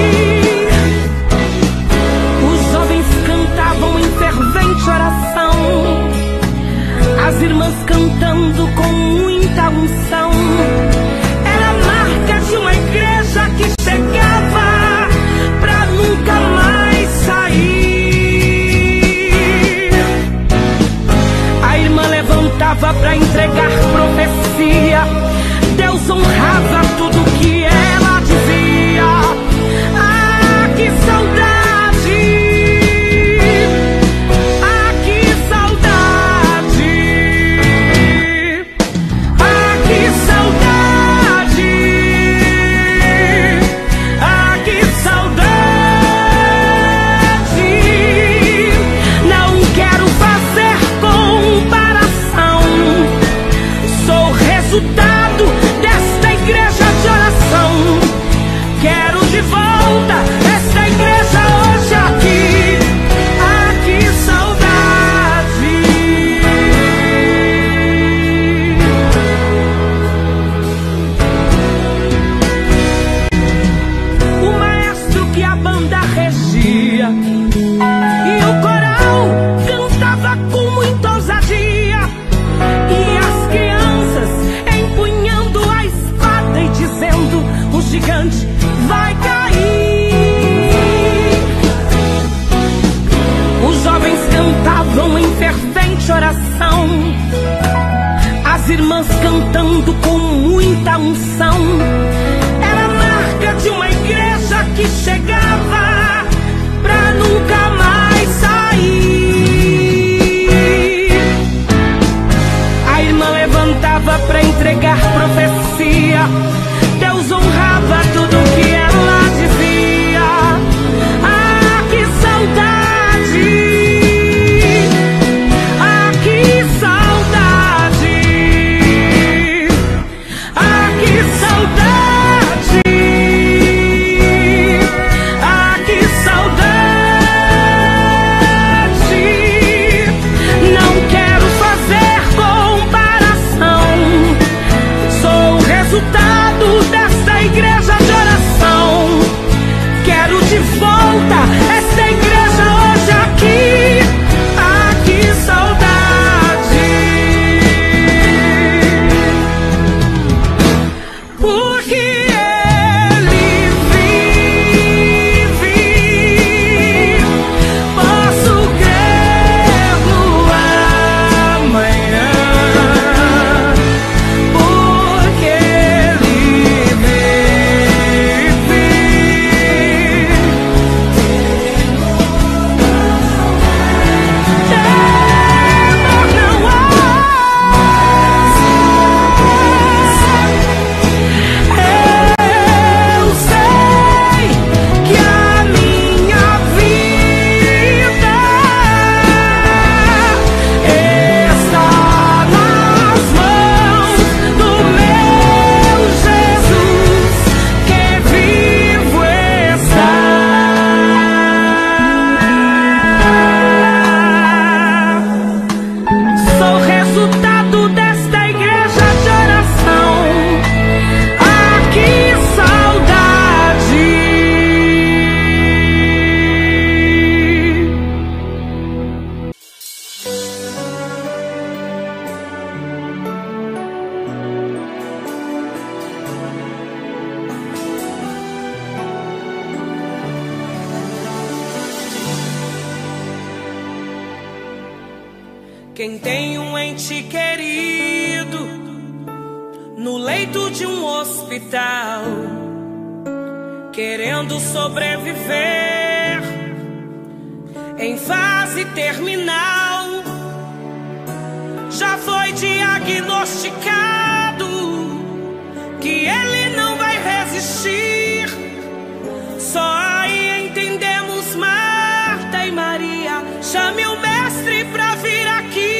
Os jovens cantavam em fervente oração, as irmãs cantando com muita unção. Era a marca de uma igreja que chegava pra nunca mais sair. A irmã levantava pra entregar profecia, Deus honrava tudo que ela dizia. Ah, que saudade! Ah, que saudade! Ah, que saudade! Ah, que saudade! Não quero fazer comparação. Sou o resultado desta igreja de oração. Quero de volta esta igreja hoje aqui. Ah, que saudade! O maestro que a banda regia, e o coral cantava com muita ousadia, e as crianças empunhando a espada e dizendo: o gigante vai cair. Os jovens cantavam em fervente oração, as irmãs cantando com muita unção. Era a marca de uma igreja que chegava pra nunca mais sair. A irmã levantava pra entregar profecia, Deus honrava tudo que ela dizia. Ah, que saudade! Ah, que saudade! Ah, que saudade! Ah, que saudade! Quem tem um ente querido no leito de um hospital, querendo sobreviver em fase terminal, já foi diagnosticado que ele não vai resistir. Só aí entendemos Marta e Maria. Chame o mestre pra vir aqui.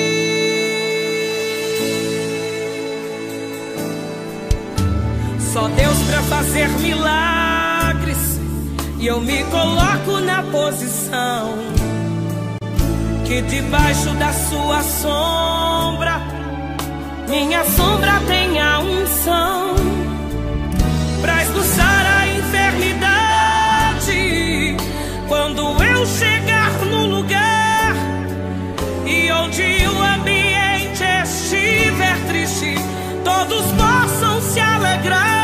Só Deus pra fazer milagres, e eu me coloco na posição que debaixo da sua sombra, minha sombra tem a unção pra expulsar a enfermidade. Quando eu chegar no lugar e onde o ambiente estiver triste, todos possam se alegrar.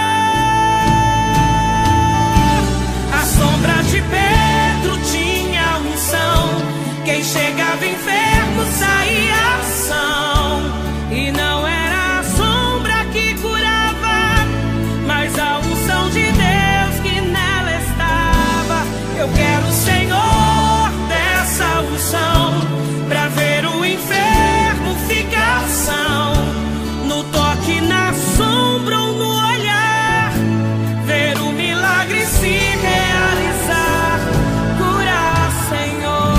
A sombra de Pedro tinha unção. Quem chegava enfermo saía são. E não era a sombra que curava, mas a unção de Deus que nela estava. Eu quero o Senhor dessa unção, pra ver o enfermo ficar são. No toque, na sombra ou no olhar, ver o milagre se realizar. Curar, Senhor.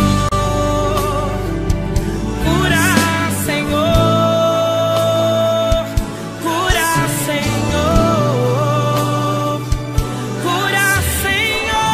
Curar, Senhor. Curar, Senhor. Curar, Senhor.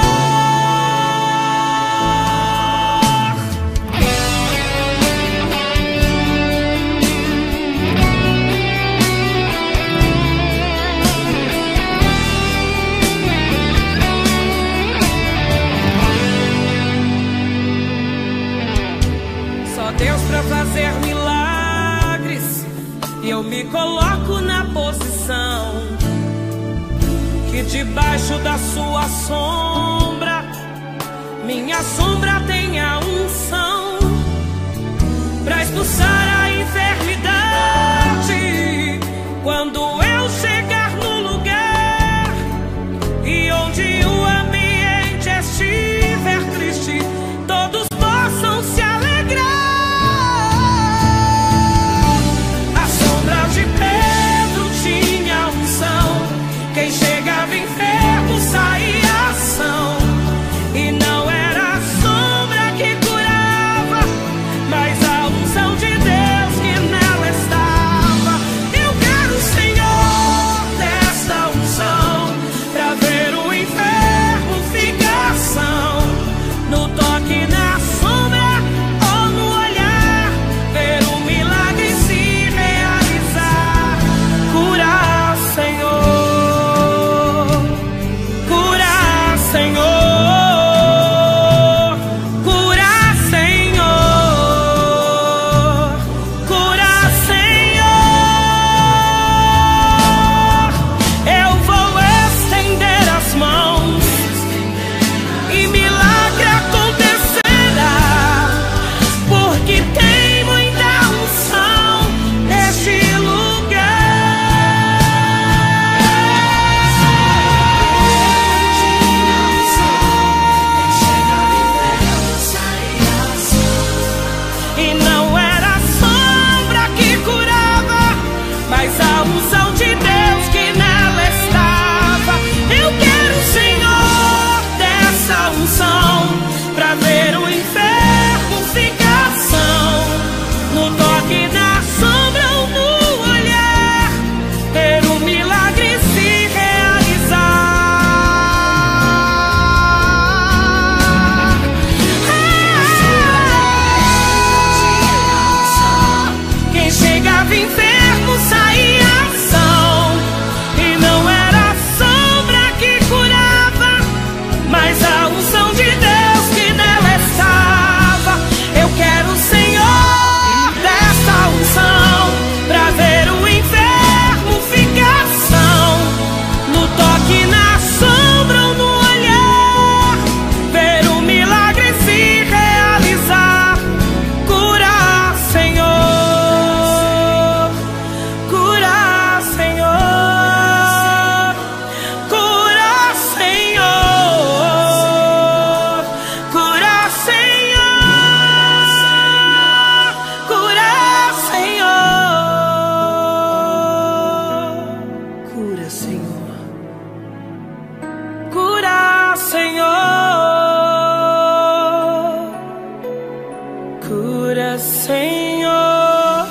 Só Deus pra fazer milagres, e eu me coloco na posição que debaixo da sua sombra, minha sombra tem a unção pra expulsar a enfermidade. Quando eu chegar no lugar e onde o ambiente estiver triste, todos possam se alegrar. A sombra de Pedro tinha unção. Quem chegava enfermo saía são. E não era a sombra cura, Senhor.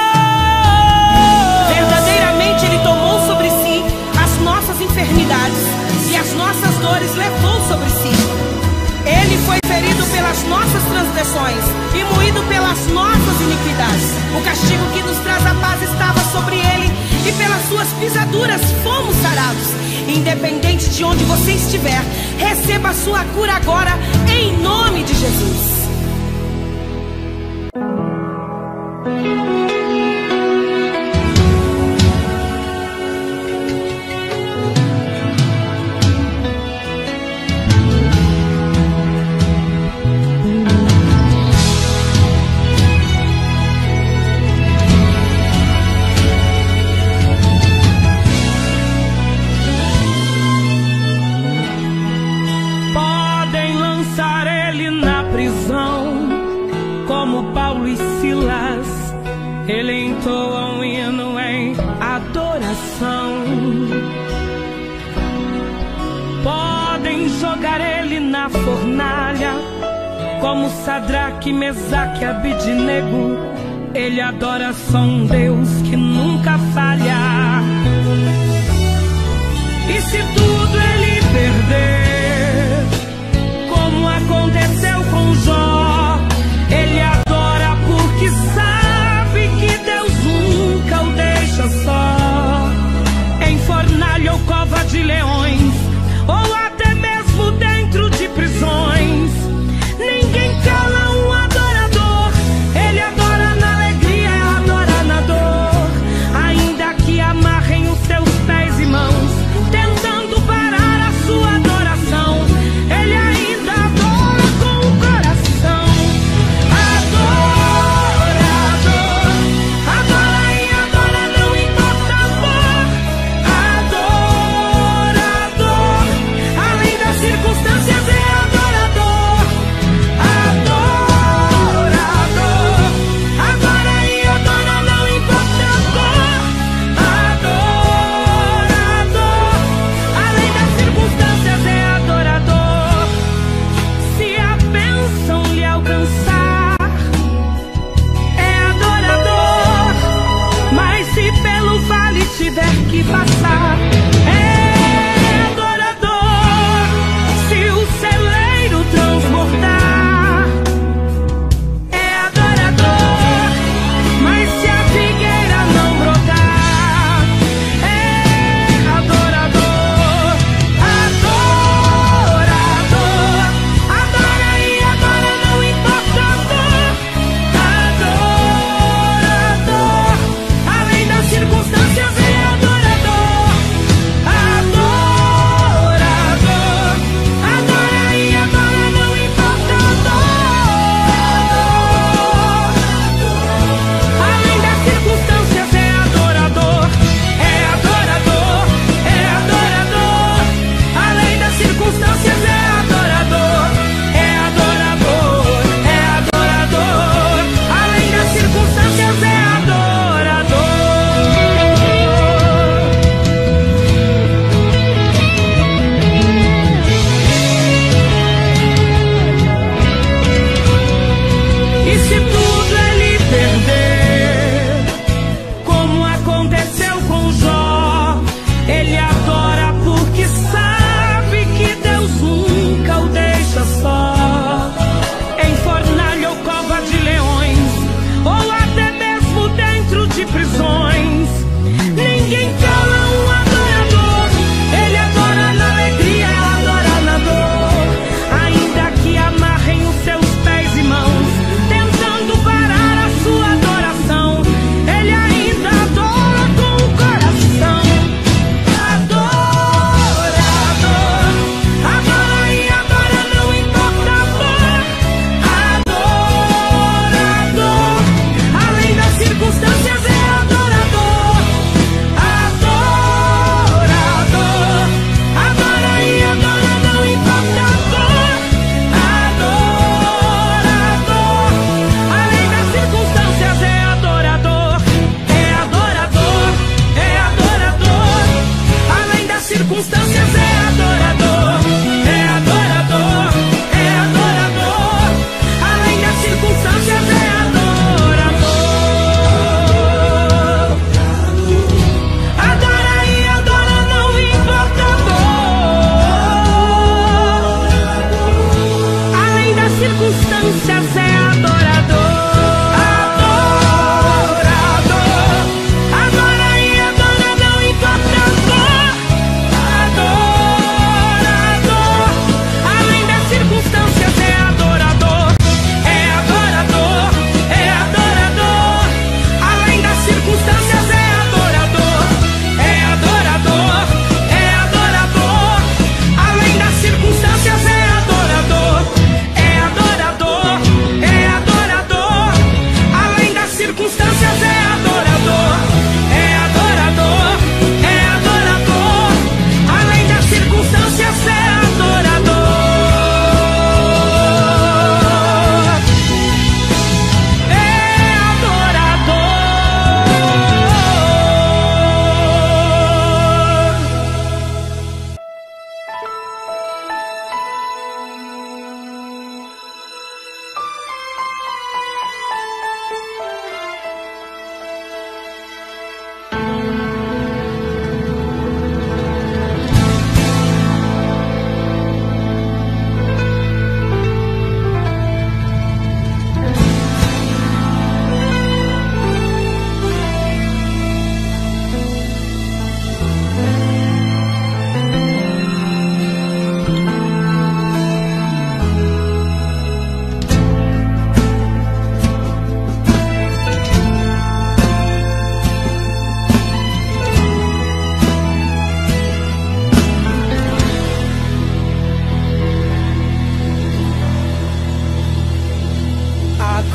Verdadeiramente Ele tomou sobre si as nossas enfermidades e as nossas dores levou sobre si. Ele foi ferido pelas nossas transgressões e moído pelas nossas iniquidades. O castigo que nos traz a paz estava sobre Ele, e pelas suas pisaduras fomos sarados. Independente de onde você estiver, receba a sua cura agora, em nome de Jesus. Ele entoa um hino em adoração. Podem jogar ele na fornalha, como Sadraque, Mesaque e Abidnego. Ele adora só um Deus que nunca falha. E se tudo ele perder, como aconteceu com Jó, ele adora porque sabe que Deus nunca o deixa só. Em fornalha ou cova de leões, ou até mesmo dentro de prisões, ninguém cala um adorador. Ele adora na alegria, adora na dor. Ainda que amarrem os seus pés e mãos, tentando parar a sua adoração, ele ainda adora com o coração. Adora, adora, adora e adora, não importa a dor. Adora, adora, além das circunstâncias é adorador. Adora, adora, adora e adora, não importa a dor. Adora, adora, além das circunstâncias é adorador. Se a bênção lhe alcançar, é adorador. Mas se pelo vale tiver que passar, é adorador. Se o celeiro transbordar, é adorador. Mas se a figueira não brotar, é adorador. Adora, adora, adora e adora, não importa a dor. Adora, adora, além das circunstâncias é adorador. Adora, adora, adora e adora, não importa a dor. Além das circunstâncias é adorador. É adorador, é adorador. Além das circunstâncias é adorador. É adorador, é adorador. Além das circunstâncias é adorador. E se tudo ele perder, como aconteceu com Jó, ele adora porque sabe que Deus nunca o deixa só. Em fornalha ou cova de leões, ou até mesmo dentro de prisões, ninguém cala um adorador. Ele adora na alegria, adora na dor. Ainda que amarrem os seus pés e mãos, tentando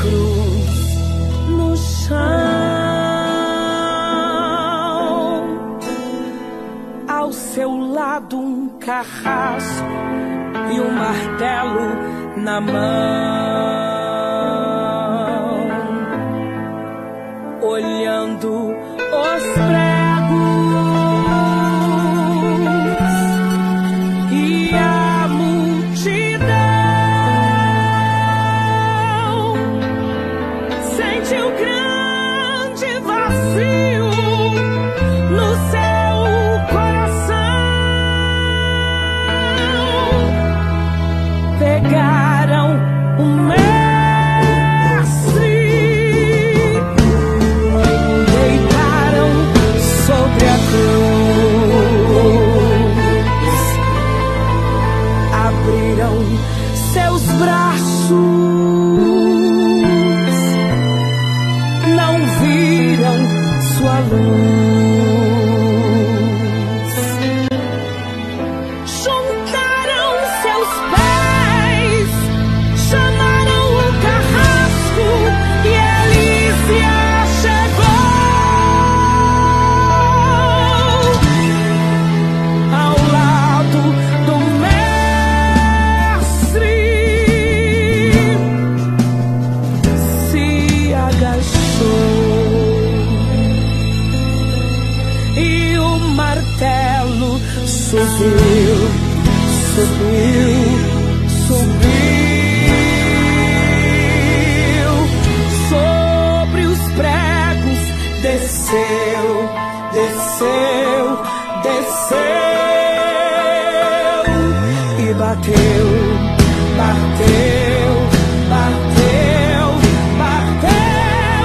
cruz no chão, ao seu lado um carrasco e um martelo na mão, olhando os pregos e a multidão. Sente o grande vazio no seu coração. Pegaram o mestre, deitaram sobre a cruz, abriram seus braços, não viram sua luz, juntaram seus pés, chamaram o carrasco e ele se achegou ao lado do mestre, se agachou e o martelo subiu, subiu, subiu sobre os pregos, desceu, desceu, desceu e bateu, bateu, bateu, bateu,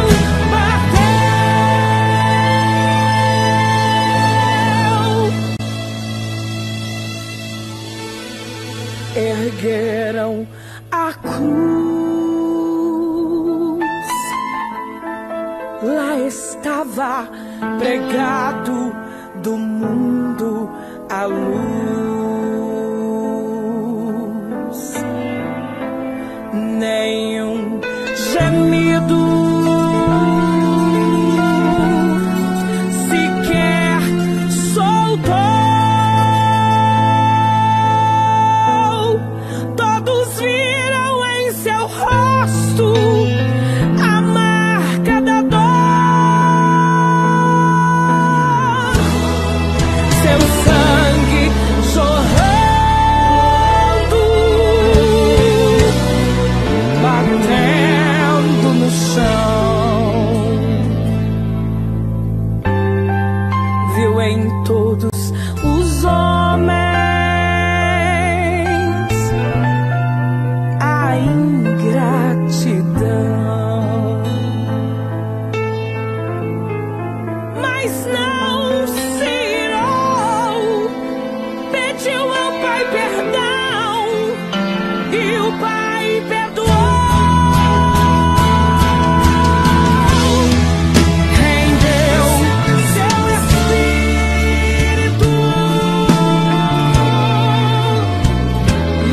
bateu. Ergueram a cruz, lá estava pregado do mundo a luz, nenhum gemido sequer soltou. Todos viram em seu rosto a marca da dor, seu sangue jorrando, batendo no chão. Viu em todos os homens a ingratidão, mas não se irou, pediu ao Pai perdão e o Pai perdoou. Rendeu seu espírito e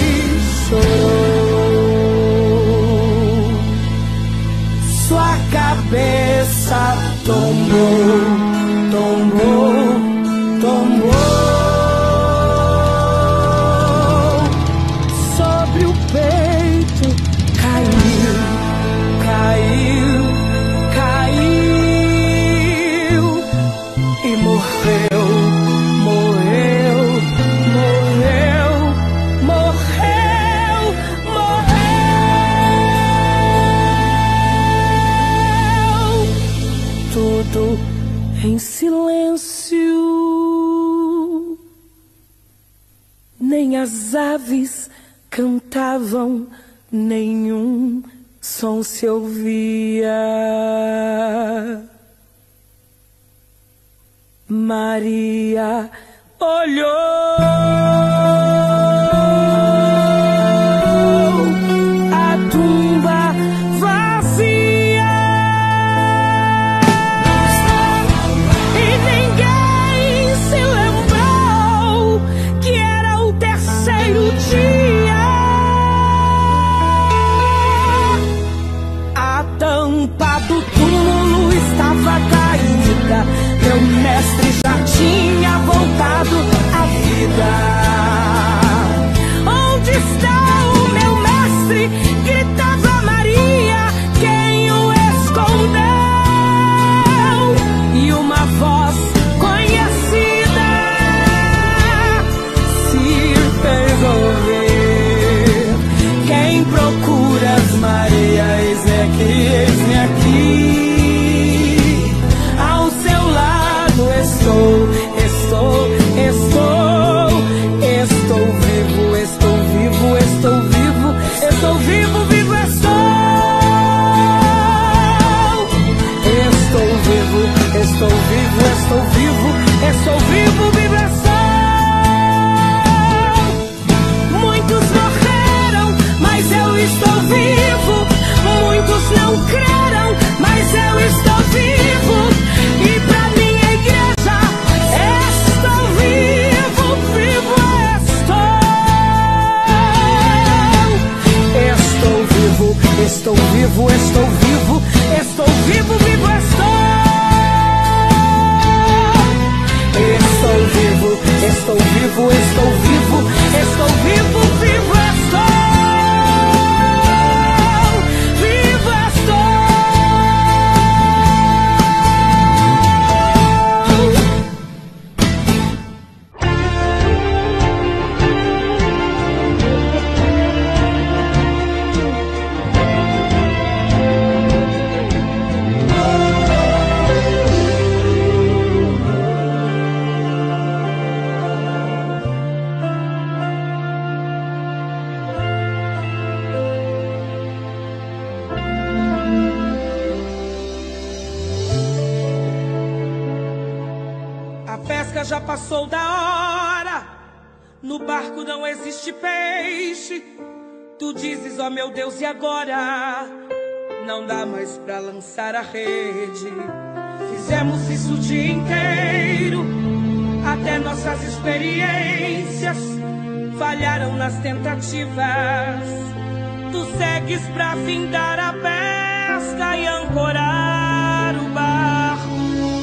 chorou. Sua cabeça tombou, tombou, tombou sobre o peito, caiu, caiu, caiu e morreu, morreu, morreu, morreu, morreu. Tudo em silêncio, nem as aves cantavam, nenhum som se ouvia. Maria olhou a tumba vazia e ninguém se lembrou que era o terceiro dia. tampa do túmulo estava caída, meu mestre já tinha voltado à vida. Onde está o meu mestre? Gritava Maria, quem o escondeu? E uma voz conhecida se fez ouvir: quem procuras, Maria? Eis-me aqui, eis-me aqui. Ao seu lado estou, estou, estou. Estou vivo, estou vivo, estou vivo. Estou vivo, vivo estou. Estou vivo, estou vivo, estou vivo. Estou vivo, vivo estou. Muitos morreram, mas eu estou vivo. Muitos não creram, mas eu estou vivo. E pra minha igreja, estou vivo, vivo estou. Estou vivo, estou vivo, estou vivo. Estou vivo, vivo estou. Estou vivo, estou vivo, estou vivo. Estou vivo, vivo estou. Já passou da hora, no barco não existe peixe. Tu dizes, ó meu Deus, e agora? Não dá mais pra lançar a rede. Fizemos isso o dia inteiro, até nossas experiências falharam nas tentativas. Tu segues pra findar a pesca e ancorar o barco.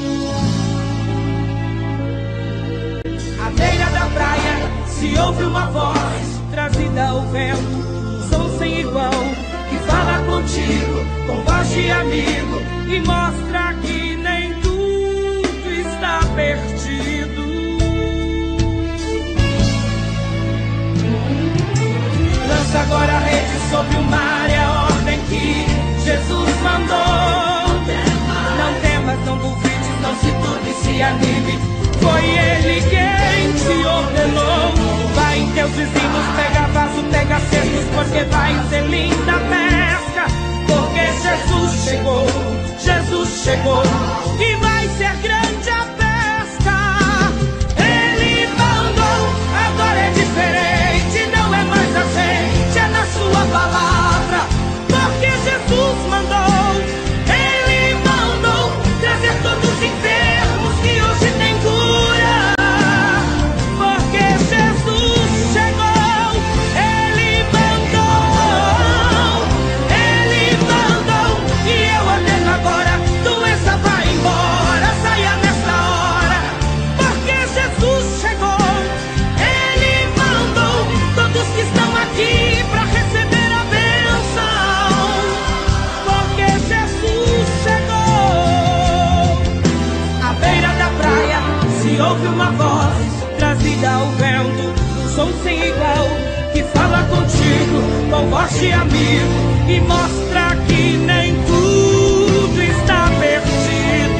À beira da praia se ouve uma voz trazida ao vento, um som sem igual que fala contigo com voz de amigo e mostra que nem tudo está perdido. Lança agora a rede sobre o mar, é a ordem que Jesus mandou. Não temas, não duvides, não se turbe, se anime. Foi Ele quem te ordenou. Vai em teus vizinhos, pega vaso, pega cestos, porque vai ser linda a pesca. Porque Jesus chegou, Jesus chegou, e vai ser grande a pesca. Ele mandou, agora é diferente, não é mais a gente, é na sua palavra. Porque Jesus mandou, Ele mandou trazer todos os enfermos que hoje tem cura. Porque Jesus chegou, Ele mandou, Ele mandou, e eu ordeno agora, doença vai embora, saia nessa hora. Porque Jesus chegou, Ele mandou, todos que estão aqui para receber a bênção. Porque Jesus chegou. À beira da praia se ouve uma voz trazida ao vento, um som sem igual que fala contigo com voz de amigo e mostra que nem tudo está perdido.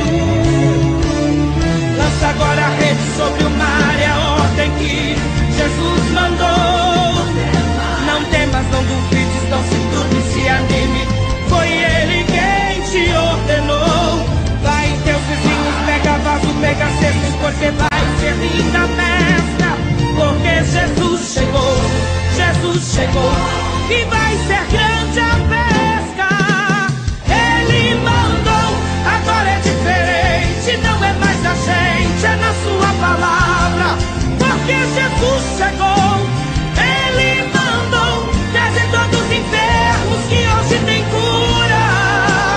Lança agora a rede sobre o mar, é a ordem que Jesus mandou. Não temas, não duvides, não se turbe, se anime. Foi Ele quem te ordenou. Vai em teus vizinhos, pega vaso, pega cestos, porque vai ser linda a pesca. Porque Jesus chegou, Jesus chegou, e vai ser grande a pesca. Ele mandou, agora é diferente, não é mais a gente, é na sua palavra. Porque Jesus chegou, Ele mandou trazer todos os enfermos que hoje tem cura.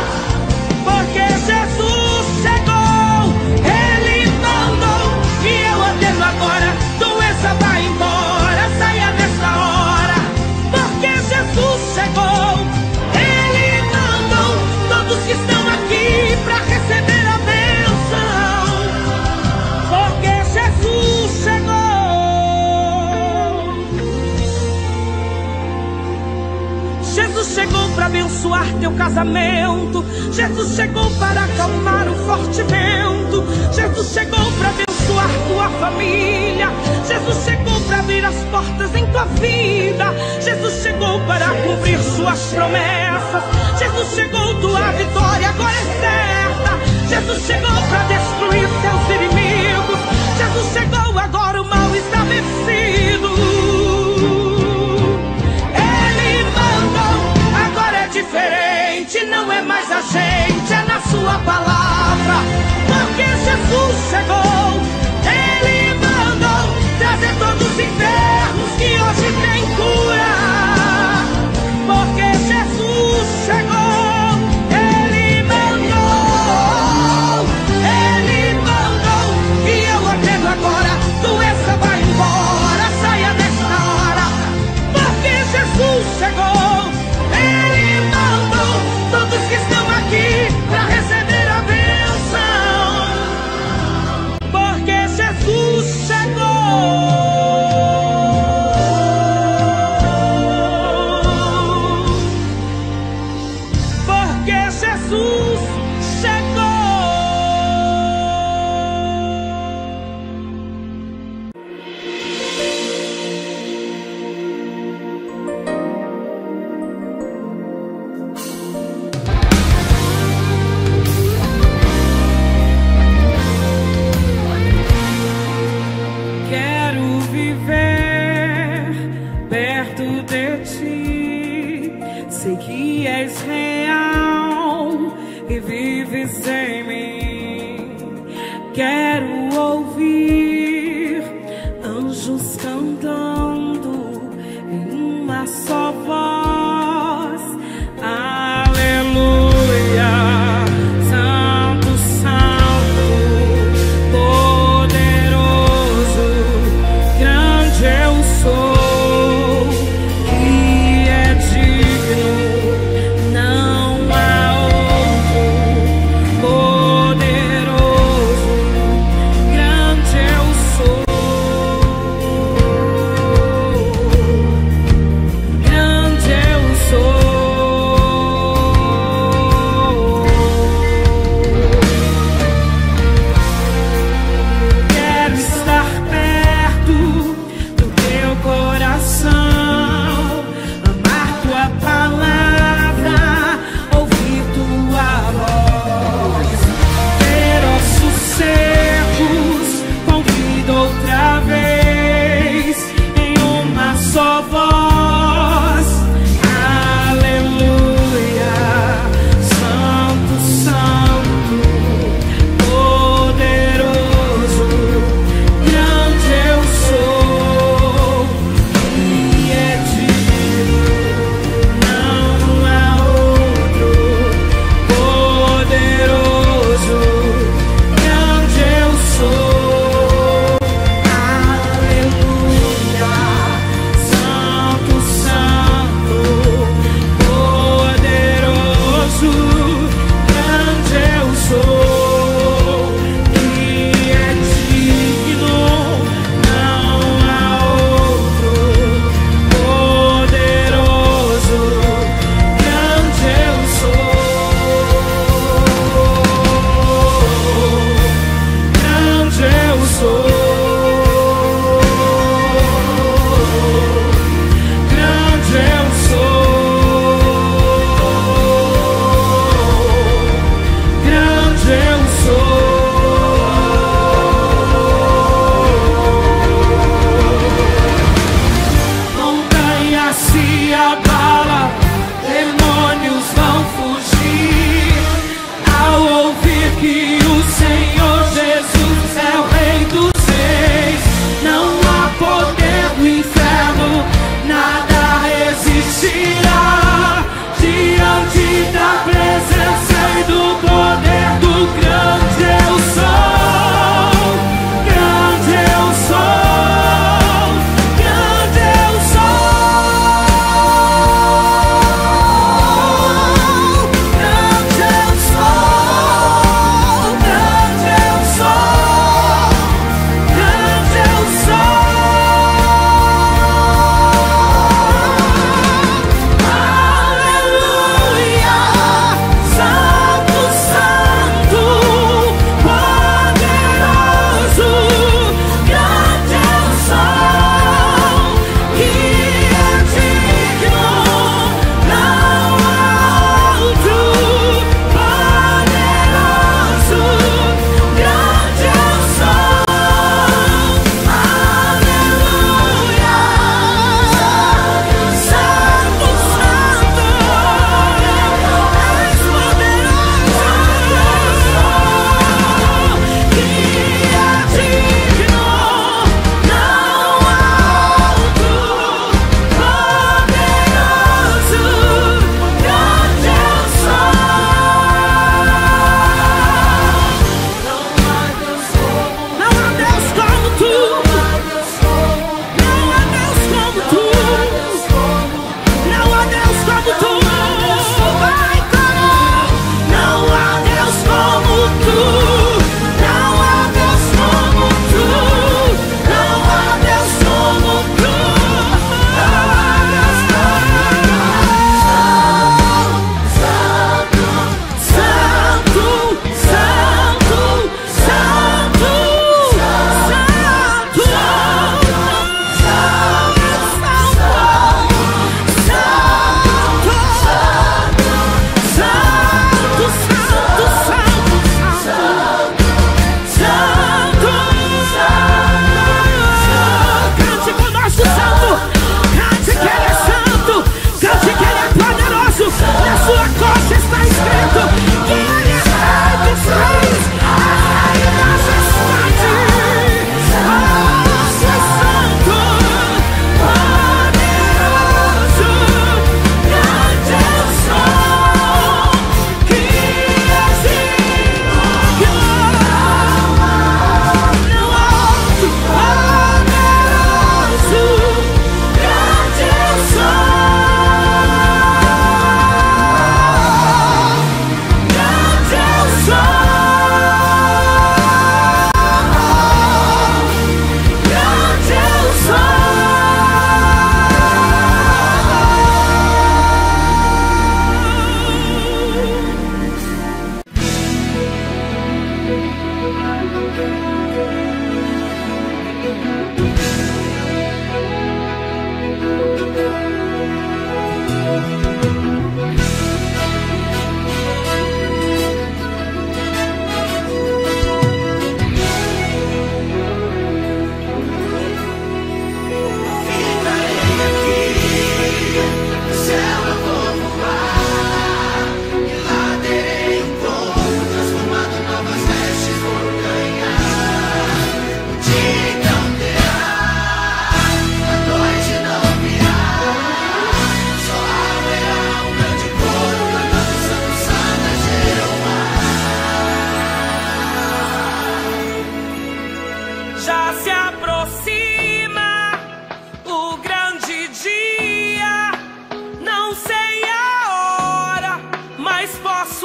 seu casamento. Jesus chegou para acalmar o forte vento. Jesus chegou para abençoar tua família. Jesus chegou para abrir as portas em tua vida. Jesus chegou para cumprir suas promessas. Jesus chegou, tua vitória agora é certa. Jesus chegou para destruir seus inimigos. Jesus chegou, agora o mal está vencido. Ele mandou, agora é diferente. Não é mais a gente, é na sua palavra. Porque Jesus chegou. Ele mandou trazer todos os enfermos que hoje tem cura. Porque Jesus chegou. Ele mandou. Ele mandou. E eu ordeno agora, doença vai embora. Saia desta hora. Porque Jesus chegou. Ele mandou todos que estão aqui para receber a bênção. Porque Jesus chegou. Porque Jesus chegou. Quero viver perto de ti. Sei que és real,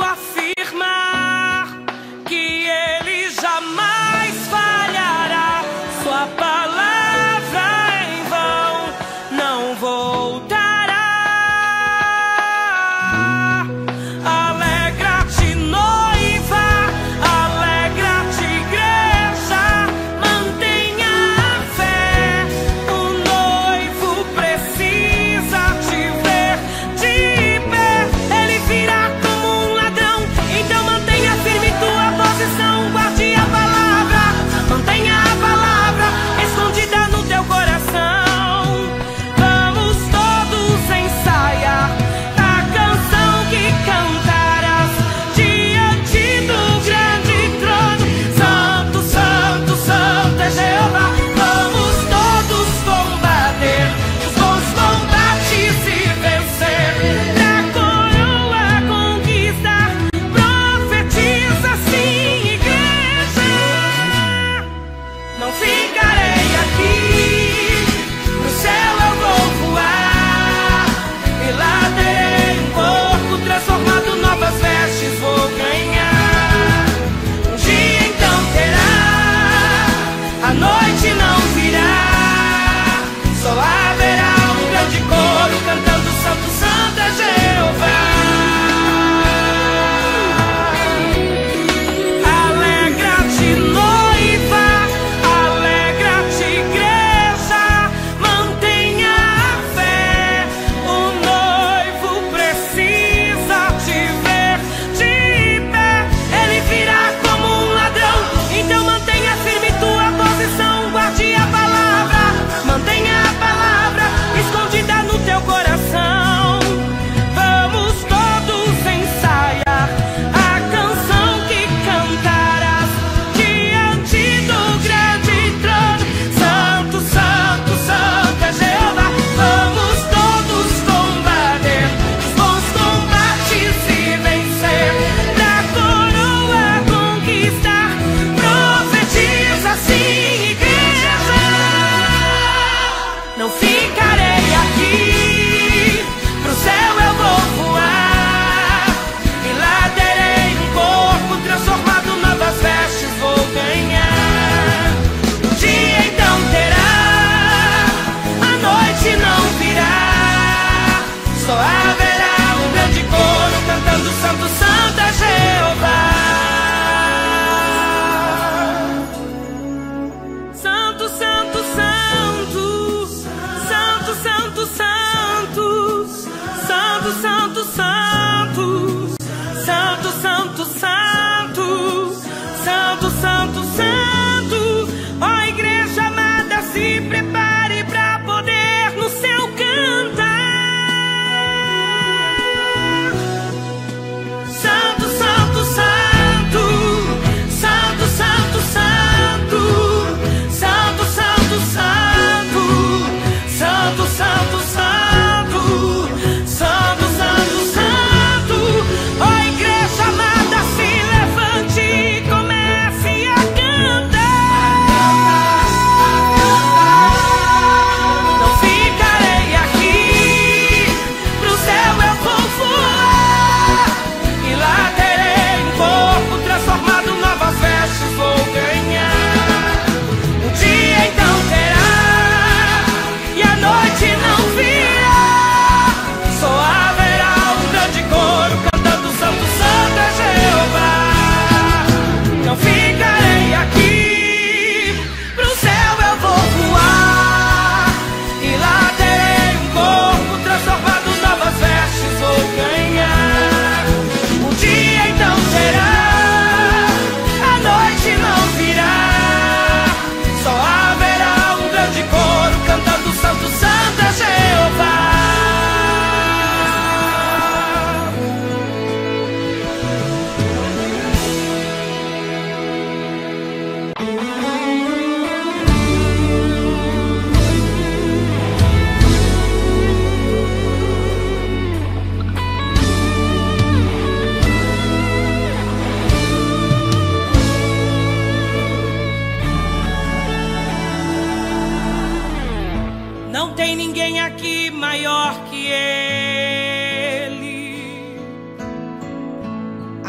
afirmar que ele jamais falhará. Sua palavra em vão não voltará. Alegra-te, noiva, alegra-te, igreja, mantenha a fé. O noivo precisa te ver de pé. Ele virá como um ladrão, então mantenha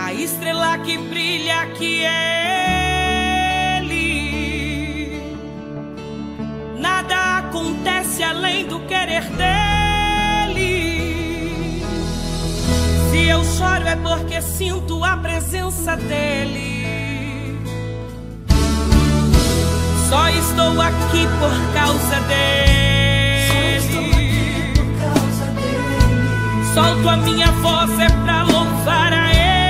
a estrela que brilha que é Ele. Nada acontece além do querer dele. Se eu choro é porque sinto a presença dele. Só estou aqui por causa dele. Solto a minha voz é pra louvar a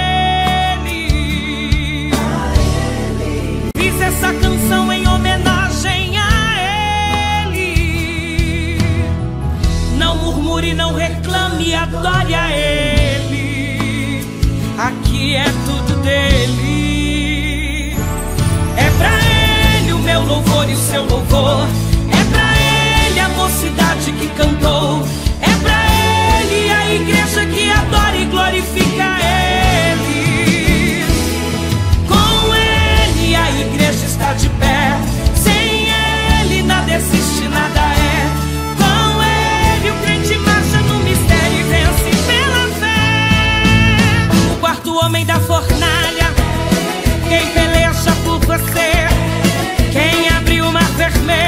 Ele. Fiz essa canção em homenagem a Ele. Não murmure, não reclame, adore a Ele. Aqui é tudo dele. É pra Ele o meu louvor e o seu louvor. É pra Ele a mocidade que cantou. É pra Ele a igreja que adora e glorifica Ele. Com Ele a igreja está de pé. Sem Ele nada existe, nada é. Com Ele o crente marcha no mistério e vence pela fé. O quarto homem da fornalha, quem peleja por você, quem abriu o mar vermelho.